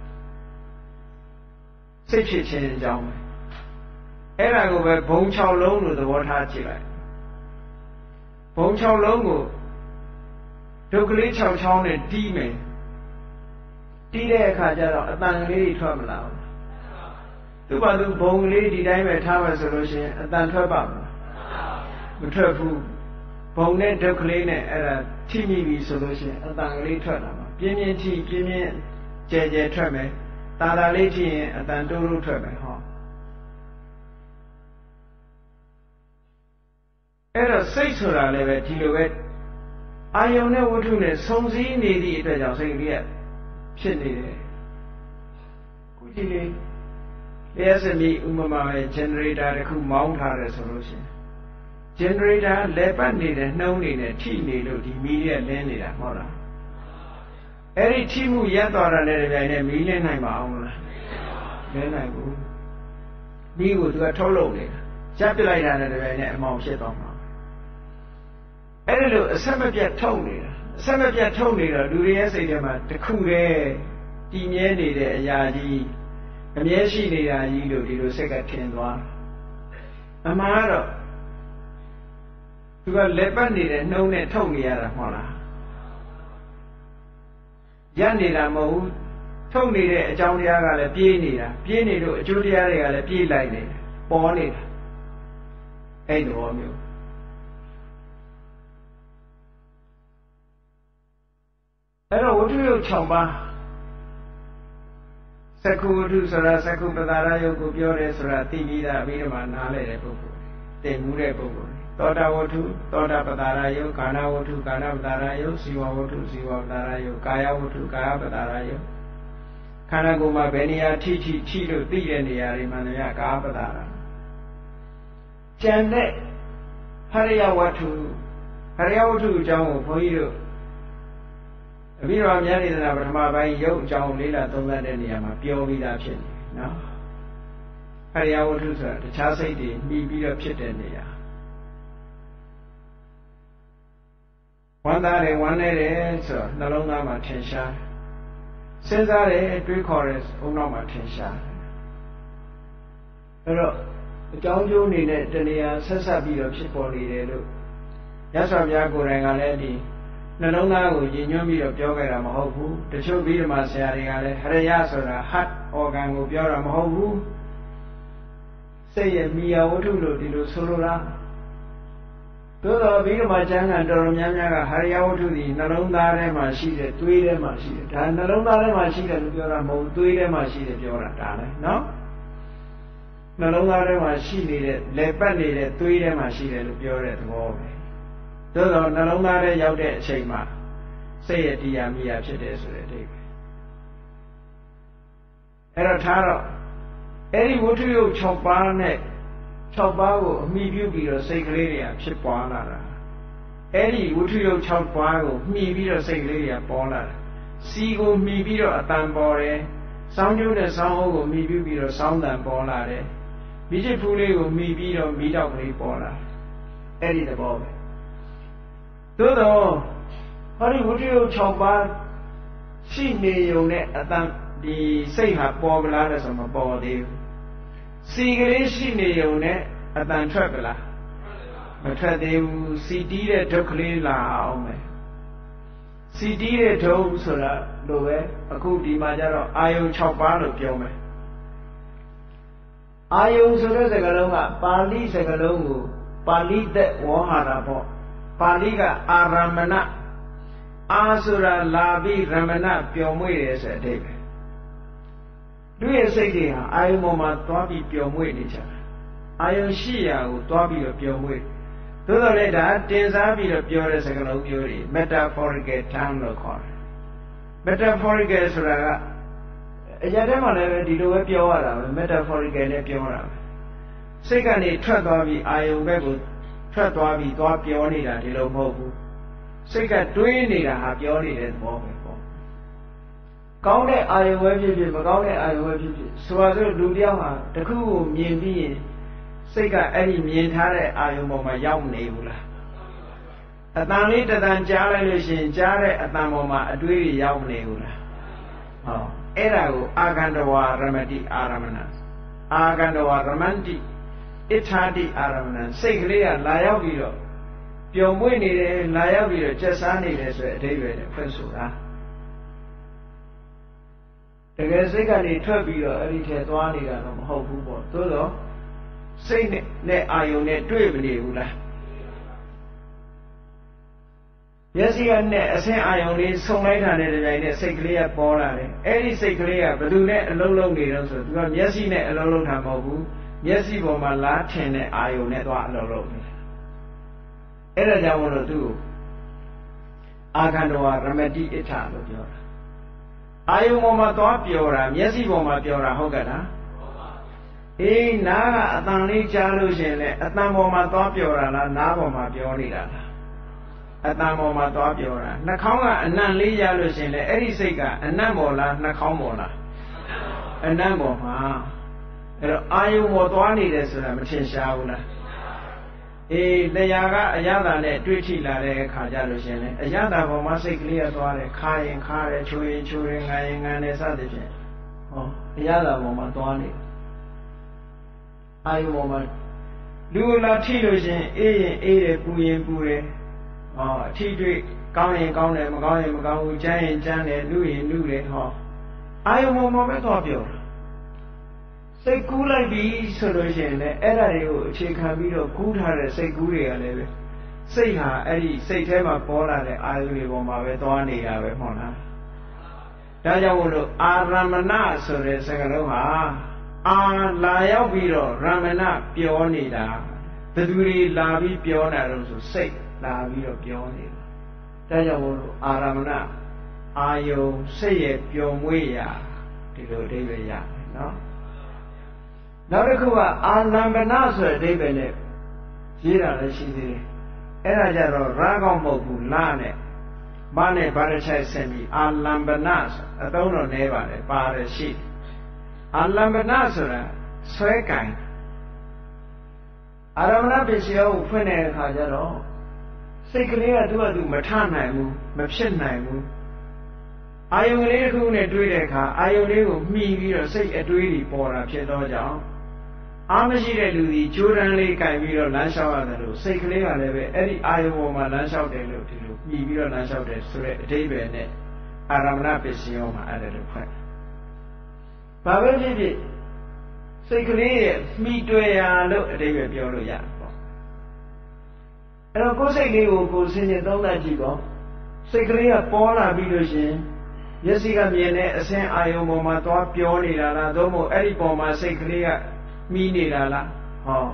S1: စိတ်ဖြစ်ခြင်းအကြောင်းပဲအဲ့ဒါကိုပဲဘုံ6လုံးလို့သဘောထားကြည့်လိုက်ဘုံ6လုံးကိုဒုက္ခလေး6ချောင်းနဲ့တီးမယ်တီးတဲ့အခါကျတော့အတန်ကလေးတွေထွက်မလာဘူးသူ့ဘာသူဘုံကလေးဒီတိုင်းပဲထားမှဆိုလို့ရှိရင်အတန်ထွက်ပါမလားမထွက်ဘူးဘုံနဲ့ဒုက္ခလေးနဲ့အဲ့ဒါထိမိပြီဆိုလို့ရှိရင်အတန်ကလေးထွက်လာမှာပြင်းပြင်းထိပြင်းပြင်းကျဲကျဲထွက်မယ်တာတာလေးထိရင်အတန်တိုးတိုးထွက်မယ်ဟောအဲ့တော့စိတ်ဆိုတာလည်းပဲဒီလိုပဲအာယုန်နဲ့ဝတ္ထုနဲ့ဆုံစည်းနေသည့်အတွက်ကြောင့်စိတ်ကလေးကဖြစ်နေတယ်ခုကြည့်လေလျှက်စမီဥပမာပဲ generator တစ်ခုမောင်းထားတယ်ဆိုလို့ရှိရင် generator လဲပတ်နေတဲ့နှုံးနေနဲ့ထိနေလို့ဒီမီးရဲ့လင်းနေတာဟုတ်လားအဲ့ဒီထိမှုရပ်သွားတာနဲ့တပြိုင်နက်မီးလင်းနိုင်ပါအောင်မလားလင်းနိုင်ဘူးမီးကိုသူကထုတ်လုပ်နေတာရပ်ပစ်လိုက်တာနဲ့တပြိုင်နက်အမောင်ဖြစ်သွားမှာအဲ့ဒီလိုအဆက်မပြတ်ထုတ်နေတာအဆက်မပြတ်ထုတ်နေတော့လူတွေရဲ့စိတ်ထဲမှာတခုတည်းတည်မြဲနေတဲ့အရာကြီးအမြဲရှိနေတာကြီးလို့ဒီလိုစိတ်ကထင်သွားအမှန်ကတော့သူကလက်ပတ်နေတဲ့နှုံးနဲ့ထုတ်နေရတာမဟုတ်လားရပ်နေတာမဟုတ်ဘူးထုတ်နေတဲ့အကြောင်းတရားကလည်းပြေးနေတာပြေးနေလို့အကျိုးတရားတွေကလည်းပြေးလိုက်နေတယ်ပေါ်နေတာအဲ့လိုမျိုးအဲ့တော့ဝတ္ထုယုတ်6ပါးသက္ခုဝတ္ထုဆိုတာသက္ခုပတာရယုတ်ကိုပြောတယ်ဆိုတာသိပြီးသားပြီးတော့မှနားလည်တဲ့ပုဂ္ဂိုလ်သိမှုတဲ့ပုဂ္ဂိုလ်သောတာဝတ္ထုသောတာပတာရယုတ်ကာဏဝတ္ထုကာဏပတာရယုတ်ဇီဝဝတ္ထုဇီဝပတာရယုတ်ကာယဝတ္ထုကာယပတာရယုတ်ခန္ဓာကိုယ်မှာဘယ်နေရာထိလို့သိတဲ့နေရာတွေမှာလည်းကာယပတာရကျန်တဲ့ဟရိယဝတ္ထုအကြောင်းကိုဘုန်းကြီးတို့အဘိဓမ္မာများနေတာပထမပိုင်းရုပ်အကြောင်းလေးလာသုံးသပ်တဲ့နေရာမှာပြောပြီးသားဖြစ်နေနော်ဟရိယဝတ္ထုဆိုတာတခြားစိတ်တွေနှီးပြီးတော့ဖြစ်တဲ့နေရာဝမ်းသာတယ်ဝမ်းနည်းတယ်ဆိုတော့နှလုံးသားမှာထင်ရှားစဉ်းစားတယ်တွေးခေါ်တယ်အုံနောက်မှာထင်ရှားအဲ့တော့အကြောင်းကျိုးအနေနဲ့တဏှာဆက်ဆက်ပြီးတော့ဖြစ်ပေါ်နေတယ်လို့ရသော်များကိုယ်တိုင်ကလည်းဒီနှလုံးသားကိုညှဉ်းညွှန်းပြီးတော့ပြောခဲ့တာမဟုတ်ဘူးတချို့ပြီးတော့မှဆရာတွေကလည်းဟရိယဆိုတာ heart organ ကိုပြောတာမဟုတ်ဘူးစိတ်ရဲ့မိယာဝတ္ထုလို့ဒီလိုဆိုလိုလားသို့တော်ပြီးတော့မှကျမ်းဂန်တော်တော်များများကဟရိယဝတ္ထုဒီနှလုံးသားထဲမှာရှိတယ်သွေးထဲမှာရှိတယ်ဒါနှလုံးသားထဲမှာရှိတယ်လို့ပြောတာမဟုတ်သွေးထဲမှာရှိတယ်ပြောတာဒါလည်းနော်နှလုံးသားထဲမှာရှိနေတဲ့လက်ပတ်နေတဲ့သွေးထဲမှာရှိတယ်လို့ပြောတဲ့သဘောပဲသို့တော်နှလုံးသားထဲရောက်တဲ့အချိန်မှာစိတ်ရတရားမိယာဖြစ်တယ်ဆိုတဲ့အဓိပ္ပာယ်အဲ့တော့ထားတော့အဲ့ဒီဝတ္ထုယုတ်6ပါးနဲ့6ပါးကိုအမိပြုပြီးတော့စိတ်ကလေးတွေကဖြစ်ပွားလာတာအဲ့ဒီဝတ္ထုယုတ်6ပါးကိုမှီပြီးတော့စိတ်ကလေးတွေကပေါ်လာတာစီကိုမှီပြီးတော့အတန်ပေါ်တယ်စောင်းကျိုးနဲ့စောင်းအုပ်ကိုမှီပြုပြီးတော့စောင်းတန်ပေါ်လာတယ်မိချစ်ဖူးလေးကိုမှီပြီးတော့မိတောက်ကလေးပေါ်လာတယ်အဲ့ဒီသဘောပဲသို့တော့ဟောဒီဝတ္ထုယုတ်6ပါးရှိနေုံနဲ့အတန်ဒီစိတ်ဟာပေါ်ကလားလဲဆိုမပေါ်သေးဘူးစီကလေးရှိနေုံနဲ့အတန်ထွက်ကလားမထွက်သေးဘူးစီတီးတဲ့ဒုက္ခလေးလာအောင်မယ်စီတီးတဲ့ဒုက္ခဆိုတာလိုပဲအခုဒီမှာကျတော့အာယုံ6ပါးလို့ပြောမယ်အာယုံဆိုတဲ့စကားလုံးကပါဠိစကားလုံးကိုပါဠိသက်ဝေါဟာရပေါ့ပါဠိကအာရမဏအာဆိုတာလာပြီးရမဏပျော်မွေ့တယ်ဆိုတဲ့အဓိပ္ပာယ်သူရဲ့စိတ်တွေဟာအာယုံပေါ်မှာသွားပြီးပျော်မွေ့နေကြတာအာယုံရှိရာကိုသွားပြီးတော့ပျော်မွေ့သို့တော်လည်းဒါတင်စားပြီးတော့ပြောတဲ့စကားလုံးမျိုးတွေ metaphorical term လို့ခေါ်တယ် metaphorical ဆိုတာကအရာထဲမှာလည်းဒီလိုပဲပြောရတာပဲ metaphorical နဲ့ပြောတာပဲစိတ်ကနေထွက်သွားပြီးအာယုံဘက်ကိုထွက်သွားပြီးသွားပြောနေတာဒီလိုမဟုတ်ဘူးစိတ်ကတွေးနေတာဟာပြောနေတဲ့သဘောပဲပေါ့ကောင်းတဲ့အာယုံပဲဖြစ်ဖြစ်မကောင်းတဲ့အာယုံပဲဖြစ်ဖြစ်ဆိုပါစို့လူတယောက်ဟာတခုကိုမြင်ပြီးရင်စိတ်ကအဲ့ဒီမြင်ထားတဲ့အာယုံပေါ်မှာရောက်မနေဘူးလားအတန်လေးတန်ကြားလိုက်လို့ရှိရင်ကြားတဲ့အတန်ပေါ်မှာအတွေးတွေရောက်မနေဘူးလားဟောအဲ့ဒါကိုအာဂန္တဝါရမတိအာရမဏအာဂန္တဝါရမန္တိဣထာတိအာရမဏစိတ်ကလေးကလာရောက်ပြီးတော့ပျော်မွေ့နေတယ်လာရောက်ပြီးတော့ကျက်စားနေတယ်ဆိုတဲ့အဓိပ္ပာယ်နဲ့ဖွင့်ဆိုတာတကယ်စိတ်ကနေထွက်ပြီးတော့အဲ့ဒီထဲသွားနေတာတော့မဟုတ်ဘူးပေါ့သို့တော့စိတ်နဲ့အာယုံနဲ့တွေ့မနေဘူးလားမျက်စိကနဲ့အဆင်းအာယုံလေးဆုံလိုက်တာနဲ့တပြိုင်နက်စိတ်ကလေးကပေါ်လာတယ်အဲ့ဒီစိတ်ကလေးကဘယ်သူနဲ့အလုံးလုံးနေတော့ဆိုသူကမျက်စိနဲ့အလုံးလုံးတာမဟုတ်ဘူးမျက်စိပေါ်မှာလားထင်တဲ့အာယုံနဲ့သွားအလုံးလုံးနေအဲ့ဒါကြောင့်မလို့သူ့ကိုအာဂန္တဝါရမတိဣဋ္ဌလို့ပြောတာအာယုံပေါ်မှာသွားပြောတာမျက်စိပေါ်မှာပြောတာဟုတ်ကဲ့လားအေးနားကအတန်လေးကြားလို့ရှိရင်လည်းအတန်ပေါ်မှာသွားပြောတာလားနားပေါ်မှာပြောနေတာလားအတန်ပေါ်မှာသွားပြောတာနှာခေါင်းကအနံ့လေးရလို့ရှိရင်လည်းအဲ့ဒီစိတ်ကအနံ့ပေါ်လားနှာခေါင်းပေါ်လားအနံ့ပေါ်မှာအဲ့တော့အာယုံပေါ်သွားနေတယ်ဆိုတာမထင်ရှားဘူးလားအေးတရားကအရသာနဲ့တွေ့ထိလာတဲ့အခါကျလို့ရှိရင်လည်းအရသာပေါ်မှာစိတ်ကလေးကသွားတယ်ခါရင်ခါတယ်ချိုးရင်ချိုးရင်ငါရင်ငါတယ်စသဖြင့်ဟောအရသာပေါ်မှာသွားနေအာယုံပေါ်မှာလူလာထိလို့ရှိရင်အေးရင်အေးတယ်ပူရင်ပူတယ်ဟောအထိတွေ့ကောင်းရင်ကောင်းတယ်မကောင်းရင်မကောင်းဘူးကြမ်းရင်ကြမ်းတယ်လူရင်လူတယ်ဟောအာယုံပေါ်မှာပဲသွားပြောတာစိတ်ကူးလိုက်ပြီဆိုလို့ရှိရင်လည်းအဲ့ဒါတွေကိုအခြေခံပြီးတော့ကူးထားတဲ့စိတ်ကူးတွေကလည်းပဲစိတ်ဟာအဲ့ဒီစိတ်ထဲမှာပေါ်လာတဲ့အာယုတွေပေါ်မှာပဲသွားနေတာပဲဟုတ်လားဒါကြောင့်မို့လို့အာရမဏဆိုတဲ့စကားလုံးဟာအာလာရောက်ပြီးတော့ရမဏပြောနေတာဘယ်သူတွေလာပြီးပြောတာလို့ဆိုစိတ်လာပြီးတော့ပြောနေတာဒါကြောင့်မို့လို့အာရမဏအာယုစိတ်ရဲ့ပျော်မွေ့ရာဒီလိုအဓိပ္ပာယ်ရတယ်နော်နောက်တစ်ခုကအာလမ္ပနဆိုတဲ့အဓိပ္ပာယ်နဲ့ရေးတာလည်းရှိသေးတယ်အဲ့ဒါကြတော့ရာကောင်းမဟုတ်ဘူးလာနဲ့ဘာနဲ့ဘာတစ်ချက်ဆင်ပြီးအာလမ္ပနဆိုအသုံးတော့နည်းပါတယ်ပါတယ်ရှိအာလမ္ပနဆိုတာဆွဲကင်အာရမဏပစ္စယောကိုဖွင့်တဲ့အခါကျတော့စိတ်ကလေးကသူ့အတူမထနိုင်ဘူးမဖြစ်နိုင်ဘူးအာယုံကလေးတစ်ခုနဲ့တွေ့တဲ့အခါအာယုံလေးကိုမှီပြီးတော့စိတ်အတွေးတွေပေါ်တာဖြစ်တော့ကြောင့်အားမရှိတဲ့လူကြီးကြိုးတန်းလေးကင်ပြီးတော့လမ်းလျှောက်ရတယ်လို့စိတ်ကလေးကလည်းပဲအဲ့ဒီအာယုံပေါ်မှာလမ်းလျှောက်တယ်လို့ဒီလိုမှီပြီးတော့လမ်းလျှောက်တယ်ဆိုတဲ့အဓိပ္ပာယ်နဲ့အာရမဏပစ္စယောမှာအဲ့ဒါလိုဖွင့်ဘာပဲဖြစ်ဖြစ်စိတ်ကလေးရဲ့မှီတွေ့ရာလို့အဓိပ္ပာယ်ပြောလို့ရတယ်ပေါ့အဲ့တော့ကိုယ်စိတ်လေးကိုကိုယ်စဉ်းကျင်သုံးသပ်ကြည့်ပေါ့စိတ်ကလေးကပေါ်လာပြီးလို့ရှိရင်မျက်စိကမြင်တဲ့အဆင်းအာယုံပေါ်မှာသွားပြောနေတာလားသို့မဟုတ်အဲ့ဒီပေါ်မှာစိတ်ကလေးကမှီနေတာလားဟော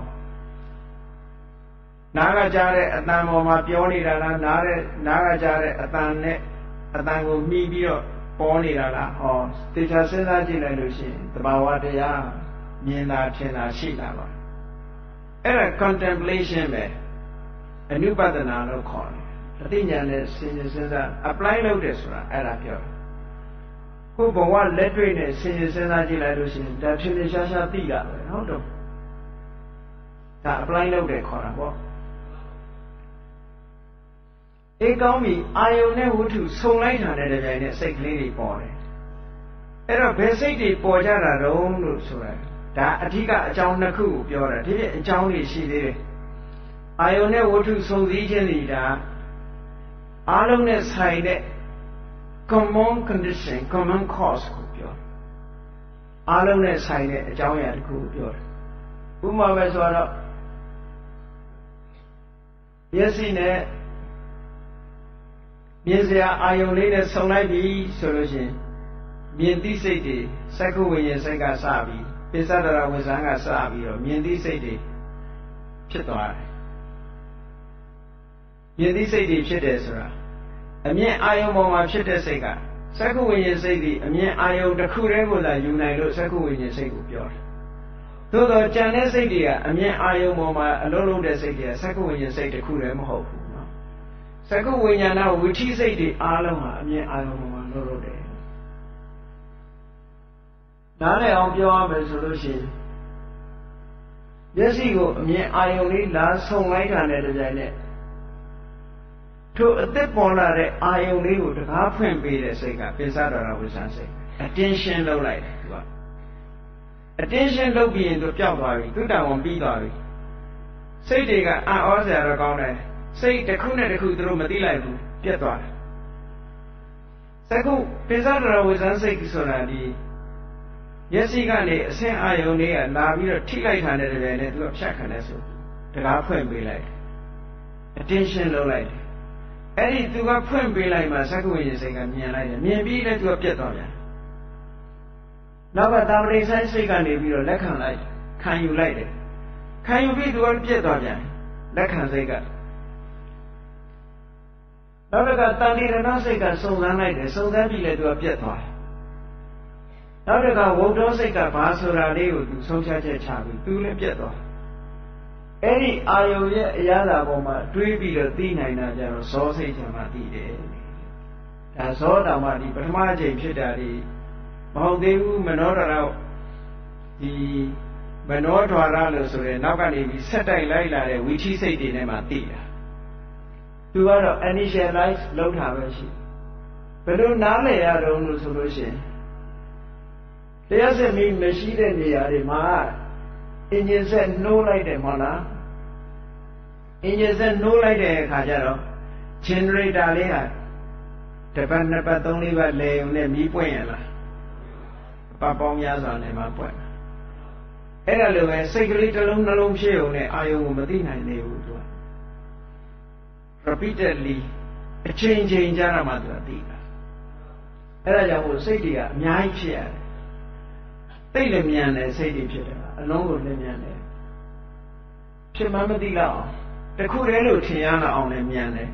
S1: နားကကြားတဲ့အတန်ပေါ်မှာပြောနေတာလားနားကကြားတဲ့အတန်နဲ့အတန်ကိုမှီပြီးတော့ပေါ်နေတာလားဟောတေချာစဉ်းစားကြည့်လိုက်လို့ရှိရင်သဘာဝတရားမြင်တာထင်တာရှိလာပါအဲ့ဒါ contemplation ပဲအနုပဒနာလို့ခေါ်တယ်အသိဉာဏ်နဲ့စဉ်းစား apply လုပ်တယ်ဆိုတာအဲ့ဒါပြောခုဘဝလက်တွေ့နဲ့စဉ်းစားကြည့်လိုက်လို့ရှိရင်ဒါထင်ထင်ရှားရှားသိတာပဲဟုတ်တော့ဒါ apply လုပ်တယ်ခေါ်တာပေါ့အေးကောင်းပြီအာယုန်နဲ့ဝတ္ထုဆုံလိုက်တာတဲ့ကြိုင်နဲ့စိတ်ကလေးတွေပေါ်တယ်အဲ့တော့ဘယ်စိတ်တွေပေါ်ကြတာတုံးလို့ဆိုတာဒါအဓိကအကြောင်းနှစ်ခုကိုပြောတာဒီပြအကြောင်းတွေရှိသေးတယ်အာယုန်နဲ့ဝတ္ထုဆုံစည်းခြင်းတွေဒါအားလုံးနဲ့ဆိုင်တဲ့ common condition common cause ကိုပြောအားလုံးနဲ့ဆိုင်တဲ့အကြောင်းအရာတစ်ခုကိုပြောတယ်ဥပမာပဲဆိုတော့မျက်စိနဲ့မြင်စရာအာယုန်လေးနဲ့ဆုံလိုက်ပြီဆိုလို့ရှိရင်မြင်သိစိတ်တွေစက္ခုဝိညာဉ်စိတ်ကစပြီးပိဿဒရဝဇ္ဇံကစပြီးတော့မြင်သိစိတ်တွေဖြစ်သွားတယ်မြင်သိစိတ်တွေဖြစ်တယ်ဆိုတာအမြင်အာယုန်ပေါ်မှာဖြစ်တဲ့စိတ်ကစက္ခုဝိညာဉ်စိတ်ဒီအမြင်အာယုန်တစ်ခုတည်းကိုသာယူနိုင်လို့စက္ခုဝိညာဉ်စိတ်ကိုပြောတယ်သို့တော့ကြံတဲ့စိတ်တွေကအမြင်အာယုန်ပေါ်မှာအလုံးလုံးတဲ့စိတ်တွေကစက္ခုဝိညာဉ်စိတ်တစ်ခုတည်းမဟုတ်ဘူးနော်စက္ခုဝိညာဏဝိထိစိတ်တွေအားလုံးဟာအမြင်အာယုန်ပေါ်မှာလုံးလုံးတယ်နားလည်အောင်ပြောရမယ်ဆိုလို့ရှိရင်မျက်စိကိုအမြင်အာယုန်လေးလာဆုံလိုက်တာနဲ့တပြိုင်နက်ထိုအသက်ပေါ်လာတဲ့အာယုန်လေးကိုတကားဖွင့်ပေးတဲ့စိတ်ကပိဿဒရဝဇ္ဇံစိတ် attention လုပ်လိုက်တယ်သူက attention လုပ်ပြီးရင်သူပျောက်သွားပြီသူတောင်ပြီးသွားပြီစိတ်တွေကအံ့ဩစရာတော့ကောင်းတယ်စိတ်တစ်ခုနဲ့တစ်ခုသူတို့မသိလိုက်ဘူးပြတ်သွားတယ်စက္ခုပိဿဒရဝဇ္ဇံစိတ်ဆိုတာဒီမျက်စိကနေအဆင့်အာယုန်လေးကလာပြီးတော့ထိလိုက်တာနဲ့တည်းနဲ့သူကဖြတ်ခံတယ်ဆိုတကားဖွင့်ပေးလိုက် attention လုပ်လိုက်တယ်အဲ့ဒီသူကဖွင့်ပေးလိုက်မှစက္ခုဝိညာဉ်စိတ်ကမြင်လိုက်တယ်မြင်ပြီးလည်းသူကပြတ်သွားပြန်နောက်ကတာမဏိဆိုင်စိတ်ကနေပြီးတော့လက်ခံလိုက်ခံယူလိုက်တယ်ခံယူပြီးသူကပြတ်သွားပြန်လက်ခံစိတ်ကနောက်ကတန်တိရဏစိတ်ကစုံစမ်းလိုက်တယ်စုံစမ်းပြီးလည်းသူကပြတ်သွားတယ်နောက်တစ်ခါဝုဒ္ဓစိတ်ကဘာဆိုတာလေးကိုသူဆုံးဖြတ်ချက်ချပြီးသူလည်းပြတ်သွားအဲ့ဒီအာယုရဲ့အရာသာပေါ်မှာတွေးပြီးတော့သိနိုင်တာကြတော့ဇောစိတ်ချင်မှသိတယ်ဒါဇောတောင်မှဒီပထမအချိန်ဖြစ်တာဒီမဟုတ်သေးဘူးမနောဒရဒီမနောဒွါရလို့ဆိုရဲနောက်ကနေပြီးဆက်တိုက်လိုက်လာတဲ့ဝိธิစိတ်တွေနဲ့မှသိတာသူကတော့ initialize လုပ်တာပဲရှိဘယ်လိုနားလည်ရတော့လို့ဆိုလို့ရှိရင်တရားစင်မီမရှိတဲ့နေရာတွေမှာအင်ဂျင်ဆက်နှိုးလိုက်တယ်မဟုတ်လားအင်ဂျင်ဆက်နှိုးလိုက်တဲ့အခါကျတော့ generator လေးဟာတစ်ပတ်နှစ်ပတ်သုံးလေးပတ်လဲုံနဲ့မီးပွင့်ရလားပတ်ပေါင်းများစွာနဲ့မှပွင့်အဲ့ဒါလိုပဲစိတ်ကလေးတစ်လုံးနှလုံးဖြစ်ုံနဲ့အာယုံကိုမသိနိုင်သေးဘူးသူက repeatedly အချိန်ချင်းကြားရမှသူကသိတာအဲ့ဒါကြောင့်မို့စိတ်တွေကအများကြီးဖြစ်ရတယ်သိလည်းမြန်တယ်စိတ်တွေဖြစ်တယ်အလုံးကိုလည်းမြန်တယ်ဖြစ်မှမသိတော့အောင်တခုတည်းလို့ထင်ရတော့အောင်လည်းမြန်တယ်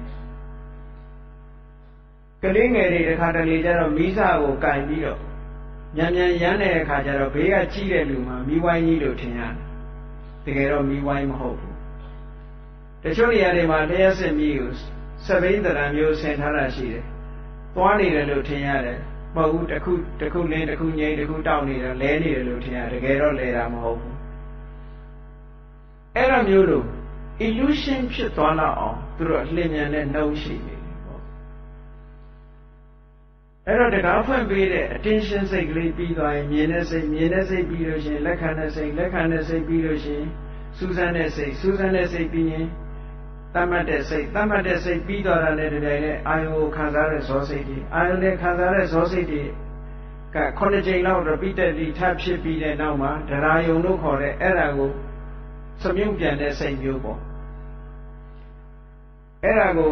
S1: ကလေးငယ်တွေတစ်ခါတလေကျတော့မိစကိုကင်ပြီးတော့မြန်မြန်ရမ်းတဲ့အခါကျတော့ဘေးကကြီးတဲ့လူမှမိဝိုင်းကြီးလို့ထင်ရတယ်တကယ်တော့မိဝိုင်းမဟုတ်ဘူးတချို့နေရာတွေမှာလျှက်စစ်မိကိုစပိန်တရံမျိုးဆင်ထားတာရှိတယ်သွားနေတယ်လို့ထင်ရတယ်မဟုတ်ဘူးတစ်ခုလင်းတစ်ခုငိမ့်တစ်ခုတောက်နေတယ်လဲနေတယ်လို့ထင်ရတယ်တကယ်တော့လဲတာမဟုတ်ဘူးအဲ့လိုမျိုးလို့ illusion ဖြစ်သွားတော့အောင်သူတို့အလင်းမြန်နဲ့နှုံးရှိနေတယ်ပေါ့အဲ့တော့တကားဖွင့်ပေးတဲ့ attention စိတ်ကလေးပြီးသွားရင်မြင်တဲ့စိတ်ပြီးလို့ရှိရင်လက်ခံတဲ့စိတ်ပြီးလို့ရှိရင်စူးစမ်းတဲ့စိတ်ပြီးရင်တတ်မှတ်တဲ့စိတ်ပြီးသွားတာနဲ့တည်းနဲ့အာယုကိုခံစားတဲ့ဇောစိတ်တွေအာယုနဲ့ခံစားတဲ့ဇောစိတ်တွေက9ကြိမ်လောက် repeatedly ထပ်ဖြစ်ပြီးတဲ့နောက်မှာဒရာယုံလို့ခေါ်တဲ့အဲ့ဒါကိုစမြုပ်ပြန်တဲ့စိတ်မျိုးပေါ့အဲ့ဒါကို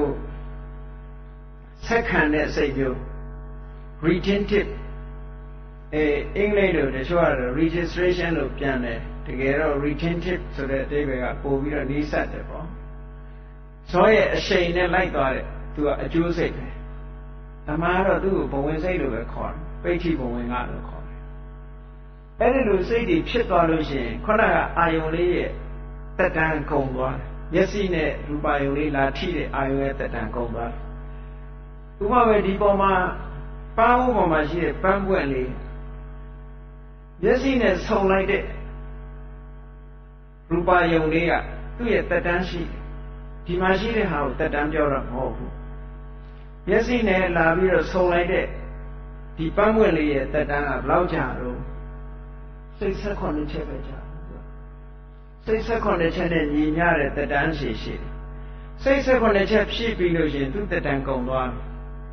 S1: ဆက်ခံတဲ့စိတ်မျိုး retentive အင်္ဂလိပ်လိုတချို့ကတော့ registration လို့ပြန်တယ်တကယ်တော့ retentive ဆိုတဲ့အဓိပ္ပာယ်ကပို့ပြီးတော့နီးစပ်တယ်ပေါ့ဇောရဲ့အရှိန်နဲ့လိုက်သွားတဲ့သူကအကျိုးစိတ်ပဲအမှားတော့သူ့ကိုဘဝင်စိတ်လို့ပဲခေါ်တယ်ပိဋိဘဝင်ကလို့ခေါ်တယ်အဲ့ဒီလိုစိတ်တွေဖြစ်သွားလို့ရှိရင်ခုနကအာယုံလေးရဲ့တက်တန်းကုန်သွားတယ်မျက်စိနဲ့ရူပယုံလေးလာထိတဲ့အာယုံရဲ့တက်တန်းကုန်သွားတယ်ဥပမာပဲဒီပေါ်မှာပန်းဥပေါ်မှာရှိတဲ့ပန်းပွင့်လေးမျက်စိနဲ့ဆုံလိုက်တဲ့ရူပယုံလေးကသူ့ရဲ့တက်တန်းရှိတယ်ဒီမှာရှိတဲ့ဟာကိုတက်တန်းပြောတော့မဟုတ်ဘူးမျက်စိနဲ့လာပြီးတော့ဆုံလိုက်တဲ့ဒီပန်းပွင့်လေးရဲ့တက်တန်းကဘယ်လောက်ကြာတော့စိတ်16ချက်ပဲကြာစိတ်16ချက်နဲ့ညီမျှတဲ့တက်တန်းရှိတယ်စိတ်16ချက်ဖြည့်ပြီးလို့ရှိရင်သူ့တက်တန်းကုန်သွားပြီ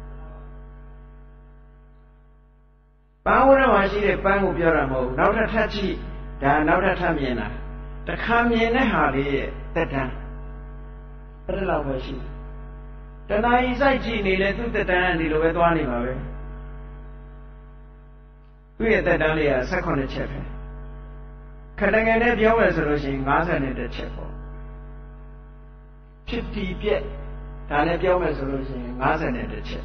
S1: ပန်းဝရမှာရှိတဲ့ပန်းကိုပြောတာမဟုတ်ဘူးနောက်ထပ်ကြည့်ဒါနောက်ထပ်မြင်တာတခါမြင်တဲ့ဟာလေးရဲ့တက်တန်းအဲ့ဒါလောက်ပဲရှိတယ်တဏှာကြီးစိုက်ကြည့်နေလေသူ့တက်တန်းဒီလိုပဲသွားနေမှာပဲသူ့ရဲ့တက်တန်းလေးက16ချက်ပဲခဏငယ်နဲ့ပြောမယ်ဆိုလို့ရှိရင်52ချက်ပေါ့ဖြစ်တီပြက်ဒါနဲ့ပြောမယ်ဆိုလို့ရှိရင်52ချက်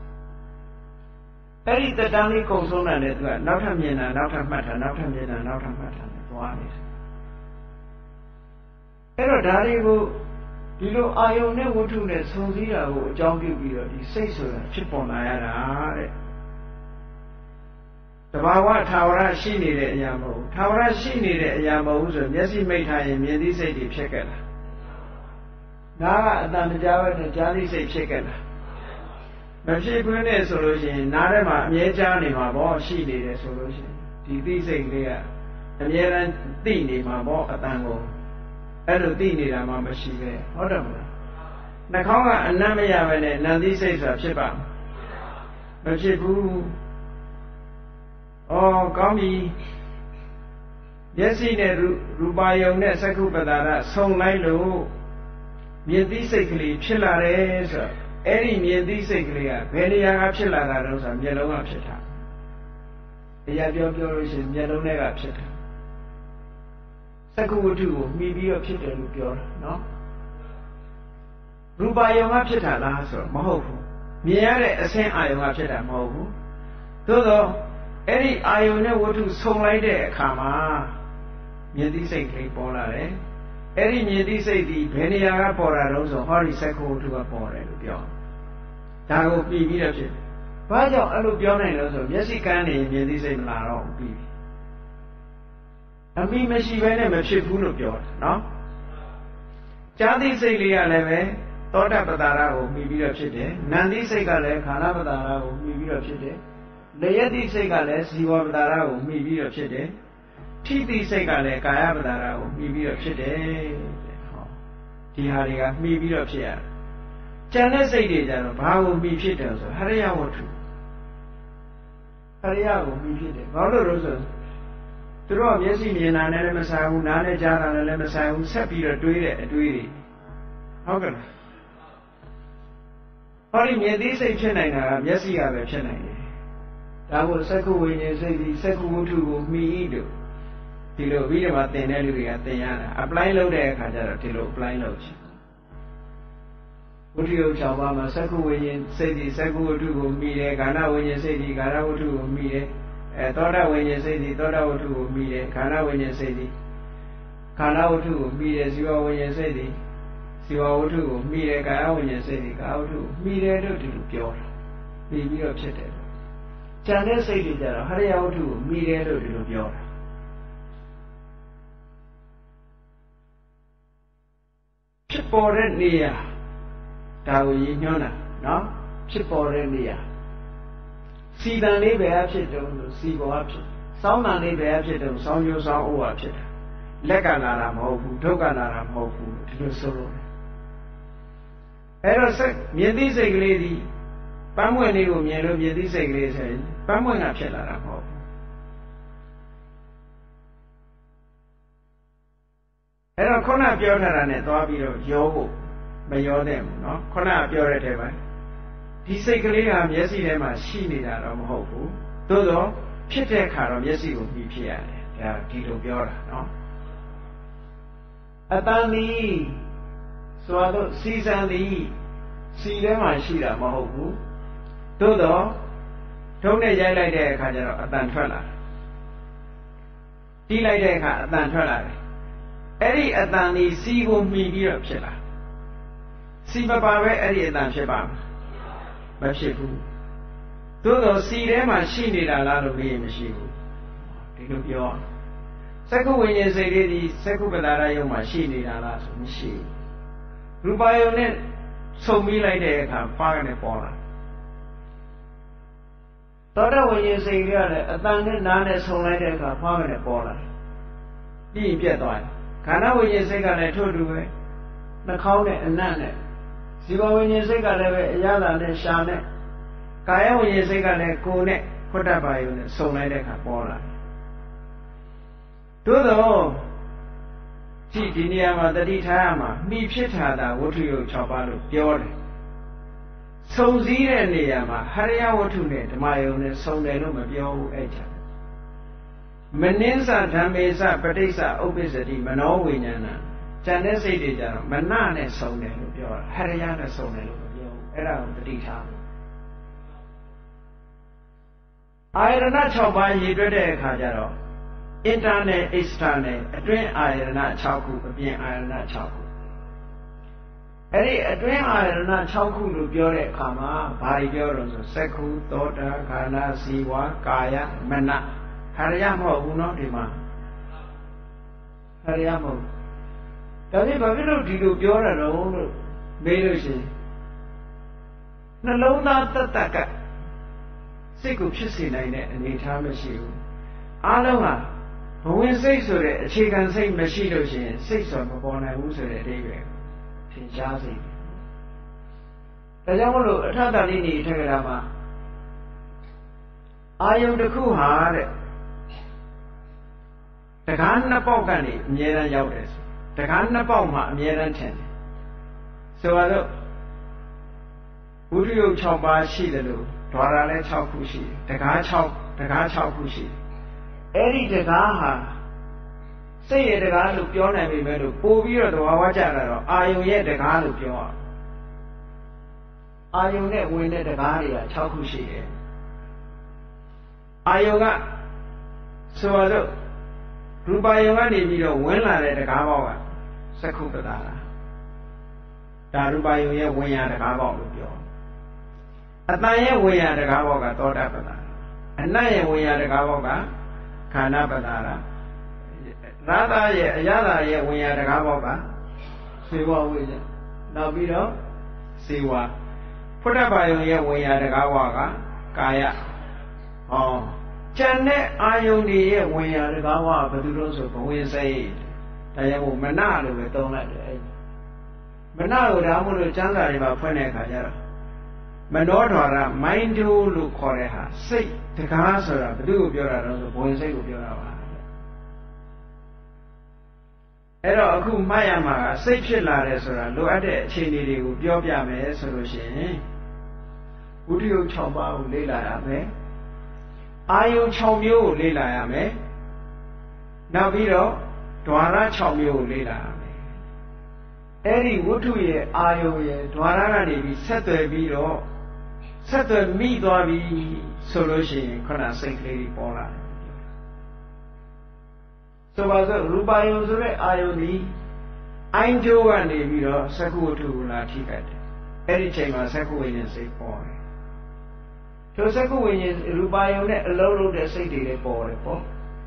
S1: အဲ့ဒီတက်တန်းလေးကုန်ဆုံးတာနဲ့သူကနောက်ထပ်မြင်တာနောက်ထပ်မှတ်တာနောက်ထပ်မြင်တာနောက်ထပ်မှတ်တာနဲ့သွားနေတယ်အဲ့တော့ဒါတွေကိုဒီလိုအာယုန်နဲ့ဝတ္ထုနဲ့ဆုံစည်းတာကိုအကြောင်းပြုပြီးတော့ဒီစိတ်ဆိုတာဖြစ်ပေါ်လာရတာတဲ့တဘာဝထာဝရရှိနေတဲ့အရာမဟုတ်ဘူးထာဝရရှိနေတဲ့အရာမဟုတ်ဘူးဆိုမျက်စိမိတ်ထားရင်မြင်သိစိတ်တွေဖြစ်ခဲ့တာနားကအတန်မကြားဘဲနဲ့ကြားသိစိတ်ဖြစ်ခဲ့တာမဖြစ်ဘူးနဲ့ဆိုလို့ရှိရင်နားထဲမှာအမြဲကြားနေမှာပေါ့ရှိနေတယ်ဆိုလို့ရှိရင်ဒီသိစိတ်လေးကအမြဲတမ်းသိနေမှာပေါ့အတန်ကိုအဲ့လိုသိနေတာမှမရှိပဲဟုတ်တယ်မလားနှာခေါင်းကအနံ့မရပဲနဲ့နံသိစိတ်ဆိုတာဖြစ်ပါမဖြစ်ဘူးဩကောင်းပြီမျက်စိနဲ့ရူပါယုံနဲ့သက္ကုပ္ပတာရဆုံလိုက်လို့မြင်သိစိတ်ကလေးဖြစ်လာတယ်ဆိုတော့အဲ့ဒီမြင်သိစိတ်ကလေးကဘယ်နေရာကဖြစ်လာတာလဲဆိုတော့မျက်လုံးကဖြစ်တာတရားပြောလို့ရှိရင်မျက်လုံးထဲကဖြစ်တာသက္ကုဝတ္ထုကိုမှီပြီးတော့ဖြစ်တယ်လို့ပြောတာနော်ရူပါယုံကဖြစ်တာလားဆိုတော့မဟုတ်ဘူးမြင်ရတဲ့အဆင်းအာယုံကဖြစ်တာမဟုတ်ဘူးသို့တော့အဲ့ဒီအာယုံနဲ့ဝတ္ထုဆုံလိုက်တဲ့အခါမှာမြင်သိစိတ်ကလေးပေါ်လာတယ်အဲ့ဒီမြင်သိစိတ်ဒီဘယ်နေရာကပေါ်လာတော့ဆိုဟောဒီသက္ကုဝတ္ထုကပေါ်တယ်လို့ပြောဒါကိုပြီးပြီးတော့ဖြစ်ဘာကြောင့်အဲ့လိုပြောနိုင်လို့ဆိုမျက်စိကန်းနေမြင်သိစိတ်မလာတော့ဘူးပြီးအမိမရှိဘဲနဲ့မဖြစ်ဘူးလို့ပြောတာနော်ကြားသိစိတ်လေးကလည်းပဲသောတာပတ္တာရကိုမှီပြီးတော့ဖြစ်တယ်နံသိစိတ်ကလည်းခန္ဓာပတ္တာရကိုမှီပြီးတော့ဖြစ်တယ်လယတိစိတ်ကလည်းဇီဝပတ္တာရကိုမှီပြီးတော့ဖြစ်တယ်ထိတိစိတ်ကလည်းကာယပတ္တာရကိုမှီပြီးတော့ဖြစ်တယ်ဟောဒီဟာတွေကမှီပြီးတော့ဖြစ်ရတယ်ကျန်တဲ့စိတ်တွေကြတော့ဘာကိုမှီဖြစ်တယ်ဆိုဟရိယဝတ္ထုဟရိယကိုမှီဖြစ်တယ်ဘာလို့လို့ဆိုသူတို့မျက်စိမြင်တာနဲ့လည်းမဆိုင်ဘူးနားနဲ့ကြားတာနဲ့လည်းမဆိုင်ဘူးဆက်ပြီးတော့တွေးတဲ့အတွေးတွေဟုတ်ကဲ့ဟောဒီမြင်သိစိတ်ဖြစ်နိုင်တာကမျက်စိကပဲဖြစ်နိုင်တယ်ဒါကိုသက္ကုဝိညာဉ်စိတ်ဒီသက္ကုဝတ္ထုကိုမှီလို့ဒီလိုပြီးတော့သင်တဲ့လူတွေကသင်ရတာ apply လုပ်တဲ့အခါကျတော့ဒီလို apply လုပ်ချင်ဝတ္ထုရုပ်6ပါးမှာသက္ကုဝိညာဉ်စိတ်ဒီသက္ကုဝတ္ထုကိုမှီတယ်ခန္ဓာဝိညာဉ်စိတ်ဒီခန္ဓာဝတ္ထုကိုမှီတယ်သောတာဝိညာဉ်စိတ်ဒီသောတာဝတ္ထုကိုမှီတယ်ခန္ဓာဝိညာဉ်စိတ်ဒီခန္ဓာဝတ္ထုကိုမှီတယ်ဇီဝဝိညာဉ်စိတ်ဒီဇီဝဝတ္ထုကိုမှီတယ်ကာယဝိညာဉ်စိတ်ဒီကာယဝတ္ထုကိုမှီတယ်လို့ဒီလိုပြောတာပြီးပြီးတော့ဖြစ်တယ်ကျန်တဲ့စိတ်တွေကြတော့ဟရိယဝတ္ထုကိုမှီတယ်လို့ဒီလိုပြောတာဖြစ်ပေါ်တဲ့နေရာဒါကိုရည်ညွှန်းတာနော်ဖြစ်ပေါ်တဲ့နေရာစီတန်လေးပဲအဖြစ်တုံးလို့စီပေါ်အဖြစ်စောင်းတန်လေးပဲအဖြစ်တုံးစောင်းကျိုးစောင်းအိုးအဖြစ်တာလက်ကလာတာမဟုတ်ဘူးဒုက္ခလာတာမဟုတ်ဘူးဒီလိုဆိုလို့အဲ့တော့မြင်သိစိတ်ကလေးဒီပန်းပွင့်လေးကိုမြင်လို့မြင်သိစိတ်ကလေးဆိုရင်ပန်းပွင့်ကဖြစ်လာတာမဟုတ်ဘူးအဲ့တော့ခုနပြောထားတာနဲ့သွားပြီးတော့ရောဖို့မရောတဲ့ဘူးเนาะခုနပြောတဲ့ထဲမှာဒီစိတ်ကလေးကမျက်စိထဲမှာရှိနေတာတော့မဟုတ်ဘူးသို့တော့ဖြစ်တဲ့အခါတော့မျက်စိကိုပြီးဖြစ်ရတယ်ဒါဒီလိုပြောတာเนาะအတန်ဒီဆိုတော့စီစံဒီစီထဲမှာရှိတာမဟုတ်ဘူးသို့တော့ထုံးနဲ့ရိုက်လိုက်တဲ့အခါကျတော့အတန်ထွက်လာတီးလိုက်တဲ့အခါအတန်ထွက်လာတယ်အဲ့ဒီအတန်ဒီစီကိုမှီပြီးတော့ဖြစ်လာစီမပါပဲအဲ့ဒီအတန်ဖြစ်ပါမဖြစ်ဘူးသို့တော့စီထဲမှာရှိနေတာလားလို့မေးရင်မရှိဘူးဒီလိုပြောစက္ခုဝိညာဉ်စိတ်လေးဒီစက္ခုပဒါရယုံမှာရှိနေတာလားဆိုမရှိဘူးရူပယုံနဲ့ဆုံပြီးလိုက်တဲ့အခါဖားကနေပေါ်လာသောတဝိညာဉ်စိတ်ကလည်းအတန်နဲ့နားနဲ့ဆုံလိုက်တဲ့အခါဖားကနေပေါ်လာပြီးရင်ပြတ်သွားတယ်ခန္ဓာဝိညာဉ်စိတ်ကလည်းထို့တူပဲနှာခေါင်းနဲ့အနံ့နဲ့ဇီဝဝိညာဉ်စိတ်ကလည်းပဲအရသာနဲ့ရှာနဲ့ကာယဝိညာဉ်စိတ်ကလည်းကိုယ်နဲ့ခွတ်တတ်ပါယုံနဲ့ဆုံလိုက်တဲ့အခါပေါ်လာသို့တော့ကြည့်ဒီနေရာမှာတတိထားရမှာမိဖြစ်ထာတာဝတ္ထုယုတ်6ပါးလို့ပြောတယ်ဆုံစည်းတဲ့နေရာမှာဟရိယဝတ္ထုနဲ့ဓမ္မယုံနဲ့ဆုံတယ်လို့မပြောဘူးအဲ့ဒါမနင်းစဓမ္မေစပဋိစ္စဥပ္ပစ္စတိမနောဝိညာဏဉာဏ်တဲ့စိတ်တွေကြတော့မနနဲ့ဆုံတယ်လို့ပြောတာဟရိယနဲ့ဆုံတယ်လို့မပြောဘူးအဲ့ဒါကိုတတိထားအာယတနာ6ပါးရည်တွက်တဲ့အခါကျတော့ internal external အတွင်းအာယတနာ6ခုအပြင်အာယတနာ6ခုအဲ့ဒီအတွင်းအာယတနာ6ခုလို့ပြောတဲ့အခါမှာဘာတွေပြောတော့ဆိုစက္ခုသောတာခန္ဓာဇီဝကာယမနဟရိယမဟုတ်ဘူးเนาะဒီမှာဟရိယမဟုတ်ဒါဖြင့်ဘာဖြစ်လို့ဒီလိုပြောရတော့လို့မေးလို့ရှိရင်နှလုံးသားတတ်ကစိတ်ကိုဖြစ်စေနိုင်တဲ့အနေအထားမရှိဘူးအားလုံးဟာဘဝင်စိတ်ဆိုတဲ့အခြေခံစိတ်မရှိလို့ရှိရင်စိတ်ဆိုမပေါ်နိုင်ဘူးဆိုတဲ့အဓိပ္ပာယ်ထင်ရှားစေတယ်ဒါကြောင့်မလို့အထတလိနေထက်ကရာမှာအာယုန်တစ်ခုဟာတဲ့တကားနှစ်ပေါက်ကနေအမြဲတမ်းရောက်တယ်တကားနှစ်ပေါက်မှာအမြဲတမ်းထင်တယ်ဆိုတော့ဝိရိယ6ပါးရှိတယ်လို့ဓာရလည်း6ခုရှိတယ်တကား6ခုရှိတယ်အဲ့ဒီတကားဟာစိတ်ရဲ့တကားလို့ပြောနိုင်ပြီမဲ့လို့ပို့ပြီးတော့သဘာဝကျတာတော့အာယုံရဲ့တကားလို့ပြောရအာယုံနဲ့ဝင်တဲ့တကားတွေက6ခုရှိတယ်အာယုံကဆိုတော့ရူပယုံကနေပြီးတော့ဝင်လာတဲ့တကားပေါက်ကစက္ခုပဒါလာဒါရူပယုံရဲ့ဝင်ရတကားပေါက်လို့ပြောအတန်ရဲ့ဝင်ရတကားပေါက်ကသောတာပဒါအနတ်ရဲ့ဝင်ရတကားပေါက်ကခန္ဓာပဒါလာရာသရဲ့အရသာရဲ့ဝင်ရတကားပေါက်ကစေဝဝိဇ္ဇနောက်ပြီးတော့စေဝဖုဒ္ဓဘာယုံရဲ့ဝင်ရတကားပေါက်ကကာယဟောကျန်တဲ့အာယုန်တွေရဲ့ဝင်ရတကားပေါကဘယ်သူလို့ဆိုဘဝင်စိတ်ဒါကြောင့်မနလို့ပဲသုံးလိုက်တယ်အဲ့မနကိုဒါမှမဟုတ်ကျမ်းစာတွေမှာဖွင့်တဲ့အခါကျတော့မနောဓာရမိုင်းဒိုလို့ခေါ်တဲ့ဟာစိတ်တကားဆိုတာဘယ်သူကိုပြောတာလဲဆိုဘဝင်စိတ်ကိုပြောတာပါအဲ့တော့အခုမှတ်ရမှာကစိတ်ဖြစ်လာတယ်ဆိုတာလိုအပ်တဲ့အခြေအနေတွေကိုပြောပြမယ်ဆိုလို့ရှိရင်ဝိတ္တယုတ်6ပါးကိုလေ့လာရမယ်အာယုံ6မျိုးကိုလေ့လာရမယ်နောက်ပြီးတော့ဓာရ6မျိုးကိုလေ့လာရမယ်အဲ့ဒီဝတ္ထုရဲ့အာယုံရဲ့ဓာရကနေပြီးဆက်သွယ်ပြီးတော့ဆက်သွယ်မိသွားပြီဆိုလို့ရှိရင်ခုနစိတ်ကလေးကြီးပေါ်လာတယ်ဆိုပါစို့ရူပယုံဆိုတဲ့အာယုန်ဒီအိုင်းကျိုးကနေပြီးတော့စက္ခုဝတ္ထုကိုလာထိခိုက်တယ်အဲ့ဒီချိန်မှာစက္ခုဝိညာဉ်စိတ်ပေါ်တယ်ထိုစက္ခုဝိညာဉ်ရူပယုံနဲ့အလုံးလုံးတဲ့စိတ်တွေလည်းပေါ်တယ်ပေါ့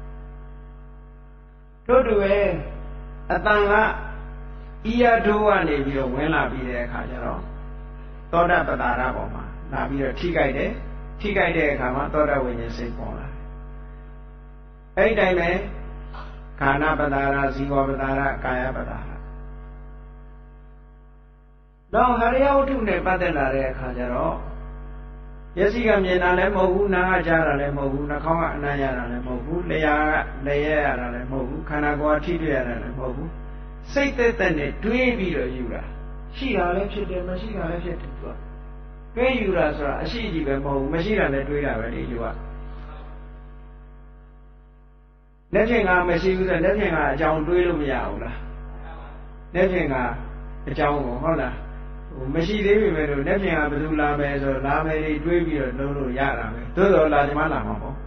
S1: တို့တူပဲအတန်ကဤရဒိုးကနေပြီးတော့ဝင်လာပြီးတဲ့အခါကျတော့သောတာပတ္တာရပေါ်မှာလာပြီးတော့ထိခိုက်တယ်ထိခိုက်တဲ့အခါမှာသောတာဝိညာဉ်စိတ်ပေါ်လာတယ်အဲ့ဒီတိုင်းပဲခန္ဓာပတ္တာရဇီဝပတ္တာရကာယပတ္တာရတော့ဟရိယဝတ္ထုနဲ့ပတ်သက်လာတဲ့အခါကျတော့မျက်စိကမြင်တာလည်းမဟုတ်ဘူးနားကကြားတာလည်းမဟုတ်ဘူးနှာခေါင်းကအနံ့ရတာလည်းမဟုတ်ဘူးလျှာကလည်းရရတာလည်းမဟုတ်ဘူးခန္ဓာကိုယ်ကထိတွေ့ရတာလည်းမဟုတ်ဘူးစိတ်သက်သက်နဲ့တွေးပြီးတော့ယူတာရှိတာလည်းဖြစ်တယ်မရှိတာလည်းဖြစ်တယ်သူကတွေးယူတာဆိုတာအရှိကြီးပဲမဟုတ်ဘူးမရှိတာလည်းတွေးတာပဲလေသူကလက်ဖြင့်ကမရှိဘူးဆိုလက်ဖြင့်ကအကြောင်းတွေးလို့မရဘူးလားလက်ဖြင့်ကအကြောင်းကိုဟုတ်လားမရှိသေးပြီမဲ့လို့လက်ပြင်ကဘယ်သူလာမယ်ဆိုတော့လာမယ်တွေတွေးပြီးတော့လုံးလို့ရတာပဲသို့တော်လာချင်မှလာမှာပေါ့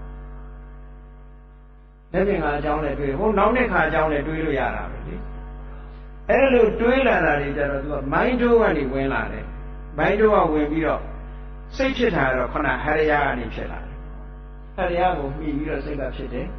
S1: လက်ပြင်ကအကြောင်းနဲ့တွေးဟိုနောက်နှစ်ခါအကြောင်းနဲ့တွေးလို့ရတာပဲလေအဲ့လိုတွေးလာတာတွေကြတော့သူကမိုင်းတိုးကနေဝင်လာတယ်မိုင်းတိုးကဝင်ပြီးတော့စိတ်ဖြစ်တာတော့ခုနဟရိယကနေဖြစ်လာတယ်ဟရိယကိုမှီပြီးတော့စိတ်ကဖြစ်တယ်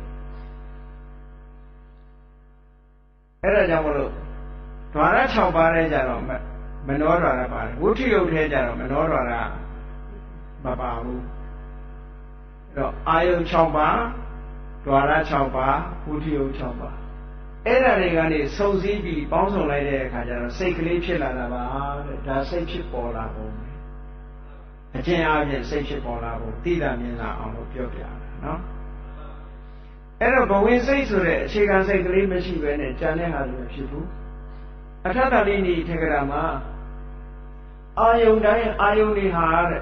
S1: အဲ့ဒါကြောင့်မလို့ဓဝရ6ပါးထဲကြတော့မနောဓဝရပါတယ်ဝဋ္ဌိယုတ်ထဲကြတော့မနောဓဝရမပါဘူးအဲ့တော့အာယုံ6ပါးဓဝရ6ပါးဝဋ္ဌိယုတ်6ပါးအဲ့ဒါတွေကနေစုံစည်းပြီးပေါင်းစုံလိုက်တဲ့အခါကျတော့စိတ်ကလေးဖြစ်လာတာပါတဲ့ဒါစိတ်ဖြစ်ပေါ်လာပုံအကျဉ်းအားဖြင့်စိတ်ဖြစ်ပေါ်လာပုံသိတာမြင်လာအောင်လို့ပြောပြတာနော်အဲ့တော့ဘဝင်စိတ်ဆိုတဲ့အခြေခံစိတ်ကလေးမရှိဘဲနဲ့ကြံတဲ့ဟာလည်းဖြစ်ဘူးအထတ္တလေးနေထေကရာမှာအာယုန်တိုင်းအာယုန်တွေဟာတဲ့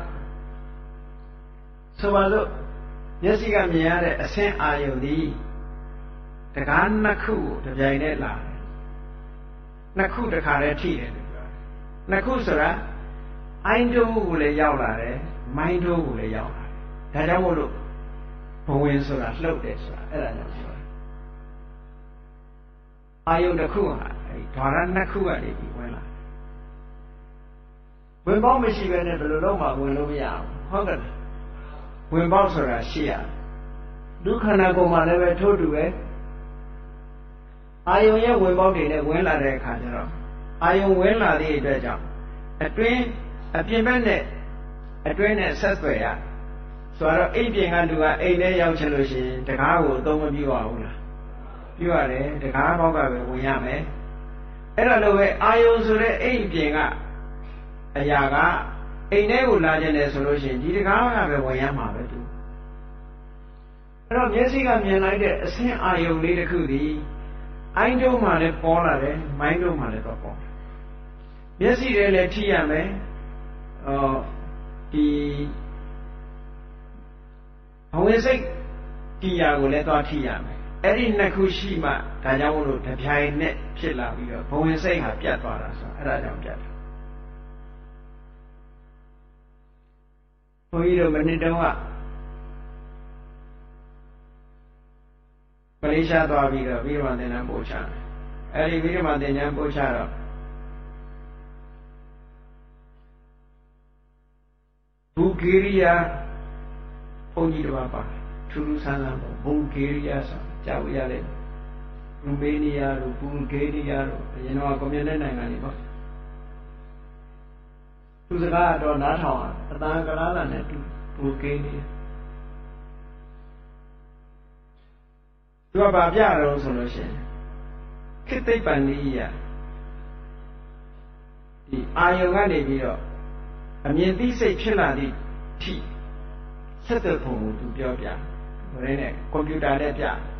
S1: ဆိုပါစို့မျက်စိကမြင်ရတဲ့အဆင်းအာယုန်ဒီတကားနှစ်ခုကိုတပြိုင်တည်းလာတယ်နှစ်ခုတခါတည်းထိတယ်လို့ပြောတယ်နှစ်ခုဆိုတာအိုင်းတိုးကိုလည်းရောက်လာတယ်မိုင်းတိုးကိုလည်းရောက်လာတယ်ဒါကြောင့်မို့လို့ဘဝင်ဆိုတာလှုပ်တယ်ဆိုတာအဲ့ဒါကြောင့်ပြောတယ်အာယုန်တစ်ခုဟာအဲ့ဓာရနှစ်ခုကနေပြီးဝင်လာဝင်ပေါက်မရှိဘဲနဲ့ဘယ်လိုလုပ်မှဝင်လို့မရဘူးဟုတ်ကဲ့ဝင်ပေါက်ဆိုတာရှိရဒုက္ခနာကိုယ်မှာလည်းပဲထိုးတူပဲအာယုံရဲ့ဝင်ပေါက်တွေနဲ့ဝင်လာတဲ့အခါကျတော့အာယုံဝင်လာသည့်အတွက်ကြောင့်အတွင်းအပြင်ဘက်နဲ့အတွင်းနဲ့ဆက်သွယ်ရဆိုတော့အိမ်ပြင်ကလူကအိမ်ထဲရောက်ချင်လို့ရှိရင်တကားကိုအသုံးမပြုရဘူးလားပြုရတယ်တကားဘောက်ကပဲဝင်ရမယ်အဲ့ဒါလိုပဲအာယုံဆိုတဲ့အိမ်ပြင်ကအရာကအိမ်ထဲကိုလာခြင်းတယ်ဆိုလို့ရှိရင်ဒီတကားကပဲဝင်ရမှာပဲသူအဲ့တော့မျက်စိကမြင်လိုက်တဲ့အဆင်းအာယုံလေးတစ်ခုဒီအိုင်းတုံးမှလည်းပေါ်လာတယ်မိုင်းတုံးမှလည်းတော့ပေါ်မျက်စိတွေလည်းထိရမယ်ဒီဘဝင်စိတ်တရားကိုလည်းသွားထိရမယ်အဲ့ဒီနှစ်ခုရှိမှဒါကြောင့်မို့လို့တပြိုင်နဲ့ဖြစ်လာပြီးတော့ဘဝင်စိတ်ဟာပြတ်သွားတာဆိုအဲ့ဒါကြောင့်ပြတ်တယ်ဘုန်းကြီးတို့မနေ့တုန်းကမလေးရှားသွားပြီးတော့ပြီးတော့သင်္นานပို့ချတယ်အဲ့ဒီပြီးတော့သင်္นานပို့ချတော့ဘူဂေရီးယားဘုန်းကြီးတစ်ပါးပါထူးထူးဆန်းဆန်းပေါ့ဘူဂေရီးယားဆိုကြားဝရလေရူမေးနီးယားတို့ဘူဂေရီးယားတို့အရင်တော့ကွန်မြူနစ်နိုင်ငံတွေပေါ့သူစကားတော့နားထောင်အတန်ကလားလာနဲ့တူဘူဂေရီးယားသူကဗာပြတော့ဆိုလို့ရှိရင်ခိသိပ္ပံနည်းဒီအာယုံကနေပြီးတော့အမြင်သိစိတ်ဖြစ်လာသည့်ထိဆက်တဲ့ပုံကိုသူပြောပြဟိုနဲ့ကွန်ပျူတာနဲ့ပြ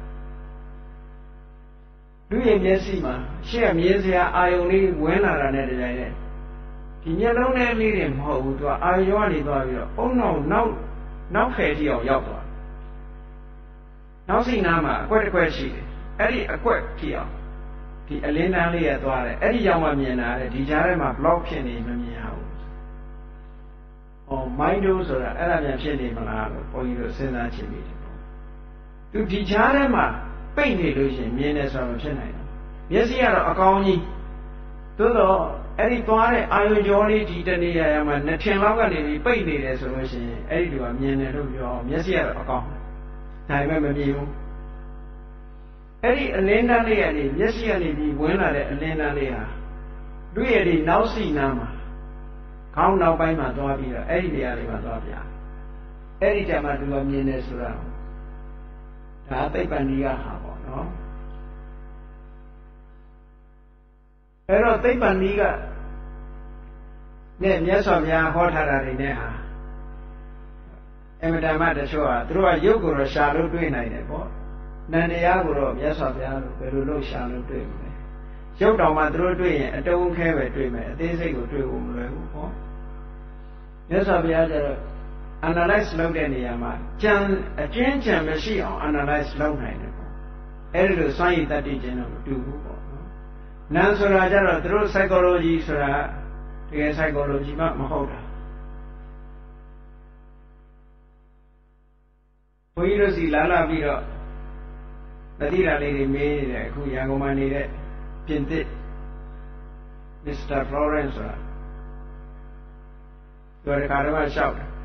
S1: လူရဲ့မျက်စိမှာရှေ့ကမြင်စရာအာယုံလေးဝင်လာတာနဲ့တည်းနဲ့ဒီမျက်လုံးထဲလေးတွေမဟုတ်ဘူးသူကအာယုံကနေသွားပြီးတော့အုံနောက်ဖယ်ထိအောင်ရောက်သွားနောက်စိနာမှာအကွက်တစ်ခွက်ရှိတယ်အဲ့ဒီအကွက်ထိအောင်ဒီအလင်းတန်းလေးရသွားတယ်အဲ့ဒီကြောင့်မှမြင်တာတဲ့ဒီကြားထဲမှာ block ဖြစ်နေမမြင်ရဘူးမိုင်းတိုးဆိုတာအဲ့ဒါပြန်ဖြစ်နေမလားလို့ဘုန်းကြီးတို့စဉ်းစားကြည့်မိတယ်သူဒီကြားထဲမှာပိတ်နေလို့ရှိရင်မြင်တယ်ဆိုတာမဖြစ်နိုင်ဘူးမျက်စိကတော့အကောင်းကြီးသို့တော့အဲ့ဒီသွားတဲ့အာယုံကြောလေးဒီတနေရာမှာနှစ်ထင်လောက်ကနေပြီးပိတ်နေတယ်ဆိုလို့ရှိရင်အဲ့ဒီလူကမြင်တယ်လို့ပြောမျက်စိကတော့အကောင်းဒါပေမဲ့မမြင်ဘူးအဲ့ဒီအလင်းတန်းလေးကနေမျက်စိကနေပြီးဝင်လာတဲ့အလင်းတန်းလေးဟာတွေ့ရတဲ့နောက်စီနာမှာခေါင်းနောက်ပိုင်းမှာသွားပြီးတော့အဲ့ဒီနေရာလေးမှာသွားပြအဲ့ဒီကြမှာသူကမြင်နေဆိုတာဒါသိပ္ပံနည်းကဟာပေါ့နော်အဲ့တော့သိပ္ပံနည်းကနဲ့မြတ်စွာဘုရားဟောထားတာတွေနဲ့ဟာအမတမတချို့ဟာသူတို့ကရုပ်ကိုတော့ရှာလို့တွေ့နိုင်တယ်ပေါ့နန္တရားကိုတော့မြတ်စွာဘုရားတို့ဘယ်လိုလုပ်ရှာလို့တွေ့မလဲရုပ်တော်မှာသူတို့တွေ့ရင်အတုံးခဲပဲတွေ့မယ်အသေးစိတ်ကိုတွေ့ဖို့မလွယ်ဘူးပေါ့မြတ်စွာဘုရားကျတော့ analyze လုပ်တဲ့နေရာမှာအကျဉ်းချံမရှိအောင် analyze လုပ်နိုင်တယ်ပေါ့အဲ့ဒီလိုစွမ်းရည်တတ်သိခြင်းတော့မတူဘူးပေါ့နော်နာမ်ဆိုတာကျတော့သူတို့ psychology ဆိုတာတကယ် psychology မှမဟုတ်တာဘုန်းကြီးတို့စီလာပြီးတော့မသိတာလေးတွေမေးနေတယ်အခုရန်ကုန်မှာနေတဲ့ပြင်သစ် Mr. Florence ဆိုတာဒီကနေ့မှရှောက်တယ်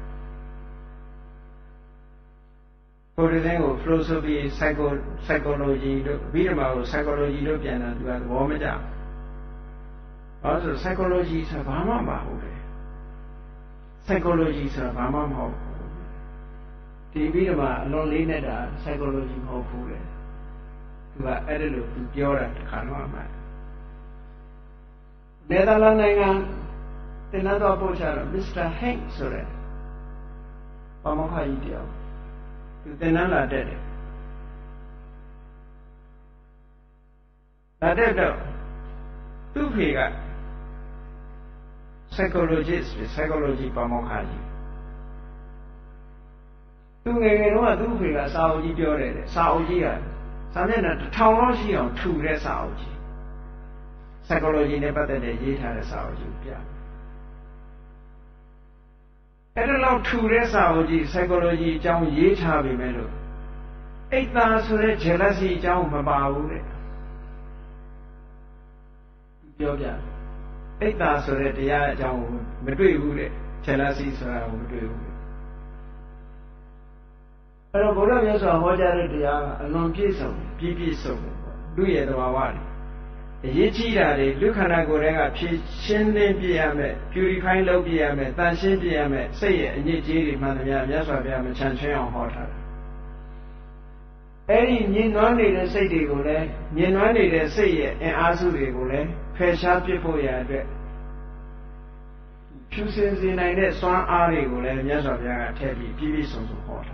S1: ဘုရားသခင်ကို philosophy psychology တို့ဗိဓမာကို psychology တို့ပြန်တာသူကသဘောမကျဘာလို့ဆို psychology ဆိုတာဘာမှမဟုတ်လေ psychology ဆိုတာဘာမှမဟုတ်ဒီဗိဓမာအလွန်လေးနဲ့တာ psychology မဟုတ်ဘူးလေသူကအဲ့ဒါလို့သူပြောတာတစ်ခါတော့မှနယ်သာလန်နိုင်ငံတင်တော့ပို့ချတော့ Mr. Hank ဆိုတဲ့ဘာမှခါကြီးတယောက်သူတင်လာတက်တယ်လာတက်တော့သူ့ဖေက psychologist psychology ပါမောက္ခကြီးသူငယ်ငယ်တော့သူ့ဖေကစာအုပ်ကြီးပြောတယ်စာအုပ်ကြီးကစာမျက်နှာ1000လောက်ရှိအောင်ထူတဲ့စာအုပ်ကြီး psychology နဲ့ပတ်သက်တဲ့ရေးထားတဲ့စာအုပ်ကြီးပြအဲ့ဒါလောက်ထူတဲ့စာအုပ်ကြီး psychology အကြောင်းရေးထားပြီမဲ့လို့အိတ်သာဆိုတဲ့ jealousy အကြောင်းမပါဘူးတဲ့ပြောပြအိတ်သာဆိုတဲ့တရားအကြောင်းကိုမတွေ့ဘူးတဲ့ jealousy ဆိုတာကိုမတွေ့ဘူးအဲ့တော့ဘုရားမြတ်စွာဟောကြားတဲ့တရားကအလွန်ပြည့်စုံပြည့်စုံတယ်ပေါ့လူရဲ့သဘာဝတွေအရေးကြီးတာတွေလူခန္ဓာကိုယ်တွေကဖြည့်ရှင်းလင်းပြရမယ် purify လုပ်ပြရမယ်တန်ရှင်းပြရမယ်စိတ်ရဲ့အညစ်အကြေးတွေမှန်သမျှမြတ်စွာဘုရားမချမ်းချင်းအောင်ဟောထားတယ်အဲ့ဒီမြင်နွမ်းနေတဲ့စိတ်တွေကိုလည်းမြင်နွမ်းနေတဲ့စိတ်ရဲ့အင်အားစုတွေကိုလည်းဖယ်ရှားပစ်ဖို့ရအတွက်ဖြူစင်စေနိုင်တဲ့စွမ်းအားတွေကိုလည်းမြတ်စွာဘုရားကထည့်ပြီးပြည့်စုံဟောထား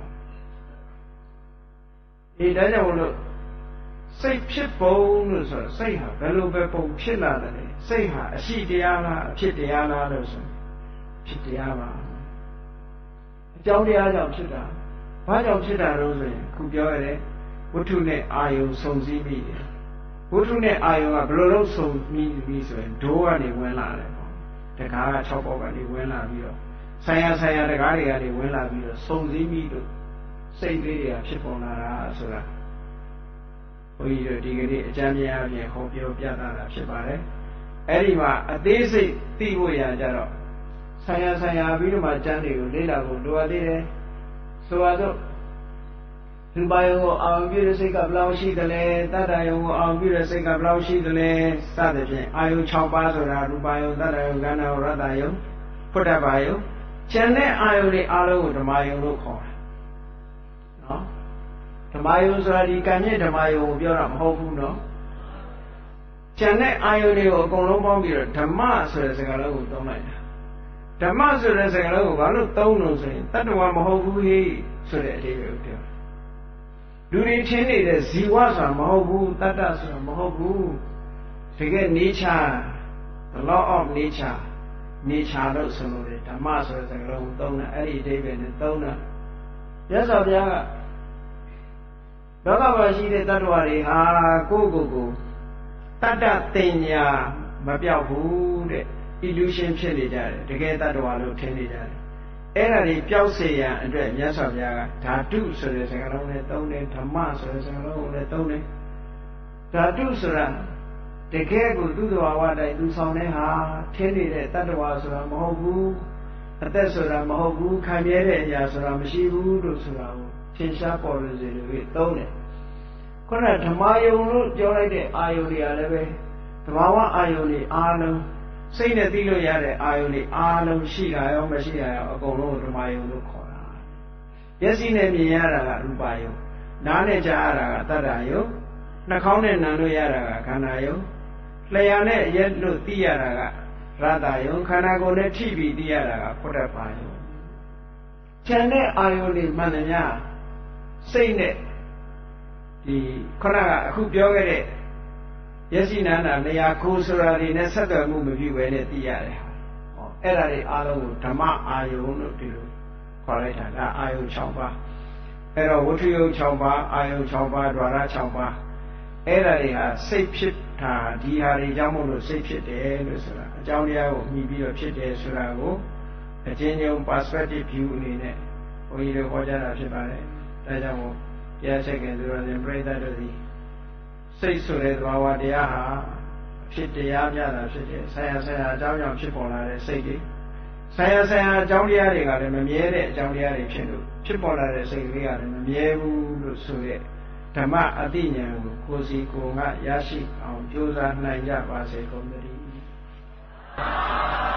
S1: တယ်ဒါကြောင့်မလို့စိတ်ဖြစ်ပုံလို့ဆိုတော့စိတ်ဟာဘယ်လိုပဲပုံဖြစ်လာတယ်စိတ်ဟာအရှိတရားလားအဖြစ်တရားလားလို့ဆိုဖြစ်တရားပါအကြောင်းတရားကြောင့်ဖြစ်တာဘာကြောင့်ဖြစ်တာလို့ဆိုရင်ခုပြောရတဲ့ဝတ္ထုနဲ့အာယုံစုံစည်းပြီးတယ်ဝတ္ထုနဲ့အာယုံကဘယ်လိုလုပ်စုံပြီးဆိုရင်ဒိုးကနေဝင်လာတယ်ပေါ့တကားက6ပေါက်ကနေဝင်လာပြီးတော့ဆိုင်ရာတကားတွေကနေဝင်လာပြီးတော့စုံစည်းပြီးတော့စိတ်လေးတွေကဖြစ်ပေါ်လာတာဆိုတာဘုန်းကြီးတို့ဒီကနေ့အကျမ်းများအပြင်ဟောပြောပြတာဖြစ်ပါတယ်အဲ့ဒီမှာအသေးစိတ်သိဖို့ရကြတော့ဆိုင်ရာပြီးတော့မှကျမ်းတွေကိုလေ့လာဖို့လိုအပ်သေးတယ်ဆိုတော့ရူပယုံကိုအောင်ပြုတဲ့စိတ်ကဘယ်လောက်ရှိသလဲတတ္တယုံကိုအောင်ပြုတဲ့စိတ်ကဘယ်လောက်ရှိသလဲစသဖြင့်အာယု6ပါးဆိုတာရူပယုံတတ္တယုံကဏ္ဍယုံရတ္တယုံဖုဒ္ဓဘာယုံကျန်တဲ့အာယုတွေအားလုံးကိုဓမ္မယုံလို့ခေါ်တယ်နော်ဓမ္မယုံဆိုတာဒီကံမြင့်ဓမ္မယုံကိုပြောတာမဟုတ်ဘူးနော်ကျန်တဲ့အာယုတွေကိုအကုန်လုံးပေါင်းပြီးတော့ဓမ္မဆိုတဲ့စကားလုံးကိုသုံးလိုက်တာဓမ္မဆိုတဲ့စကားလုံးကိုဘာလို့သုံးလို့ဆိုရင်တတ္တဝါမဟုတ်ဘူးဟေ့ဆိုတဲ့အဓိပ္ပာယ်ကိုပြောလူတွေထင်နေတဲ့ဇီဝဆိုတာမဟုတ်ဘူးတတ္တဆိုတာမဟုတ်ဘူးတကယ် nature the law of nature လို့ဆိုလို့ဓမ္မဆိုတဲ့စကားလုံးကိုသုံးတာအဲ့ဒီအဓိပ္ပာယ်နဲ့သုံးတာမြတ်စွာဘုရားကလောကမှာရှိတဲ့တ attva တွေဟာကိုယ့်ကိုယ်ကိုတတ္တတင်ညာမပြောက်ဘူးတဲ့ illusion ဖြစ်နေကြတယ်တကယ်တ attva လို့ထင်နေကြတယ်အဲ့ဒါတွေပျောက်စေရန်အတွက်မြတ်စွာဘုရားကဓာတုဆိုတဲ့စကားလုံးနဲ့သုံးတယ်ဓမ္မဆိုတဲ့စကားလုံးကိုလည်းသုံးတယ်ဓာတုဆိုတာတကယ်ကိုသူ့တော်ဝါတိုင်းသူဆောင်တဲ့ဟာထင်းနေတဲ့တ attva ဆိုတာမဟုတ်ဘူးအသက်ဆိုတာမဟုတ်ဘူးခံရတဲ့အရာဆိုတာမရှိဘူးလို့ဆိုတာကိုသင်ရှားပေါ်လို့စေလို့သုံးတယ်ခုနဓမ္မယုံလို့ပြောလိုက်တဲ့အာယုတွေကလည်းပဲသဘာဝအာယုတွေအားလုံးစိတ်နဲ့သိလို့ရတဲ့အာယုတွေအားလုံးရှိတာရောမရှိတာရောအကုန်လုံးဓမ္မယုံလို့ခေါ်တာမျက်စိနဲ့မြင်ရတာကရူပယုံနားနဲ့ကြားရတာကတတ္တယုံနှာခေါင်းနဲ့နားလို့ရတာကခန္ဓာယုံလျှာနဲ့ရက်လို့သိရတာကရတ္တယုံခန္ဓာကိုယ်နဲ့ထိပြီးသိရတာကဖုဒ္ဓဘာယုံဉာဏ်နဲ့အာယုတွေမှန်တယ်များစိတ်နဲ့ဒီခုနကအခုပြောခဲ့တဲ့ယစီနန္ဒလျာကိုဆိုတာတွေနဲ့ဆက်သွယ်မှုမပြုဘဲနဲ့သိရတယ်ဟောအဲ့ဒါတွေအားလုံးကိုဓမ္မအာယုံလို့ဒီလိုခေါ်လိုက်တာဒါအာယုံ6ပါးအဲ့တော့ဝတ္ထုယုံ6ပါးအာယုံ6ပါးဓဝရ6ပါးအဲ့ဒါတွေဟာစိတ်ဖြစ်တာဒီဟာတွေကြောင့်မို့လို့စိတ်ဖြစ်တယ်လို့ဆိုတာအကြောင်းတရားကိုမြည်ပြီးတော့ဖြစ်တယ်ဆိုတာကိုအချင်းချင်း perspective view အနေနဲ့ဘုန်းကြီးတို့ဟောကြားတာဖြစ်ပါတယ်ဒါကြောင့်မို့တရားချက်ကင်ဆိုတော့ပြိဿတို့ဒီစိတ်ဆိုတဲ့သဘာဝတရားဟာဖြစ်တရားပြတာဖြစ်တယ်ဆရာအကြောင်းကြောင့်ဖြစ်ပေါ်လာတဲ့စိတ်တွေဆရာအကြောင်းတရားတွေကလည်းမမြဲတဲ့အကြောင်းတရားတွေဖြစ်လို့ဖြစ်ပေါ်လာတဲ့စိတ်ကလေးကလည်းမမြဲဘူးလို့ဆိုတဲ့ဓမ္မအသိဉာဏ်ကိုကိုယ်စီကိုယ်ကရရှိအောင်ကြိုးစားနိုင်ကြပါစေကုန်သတည်း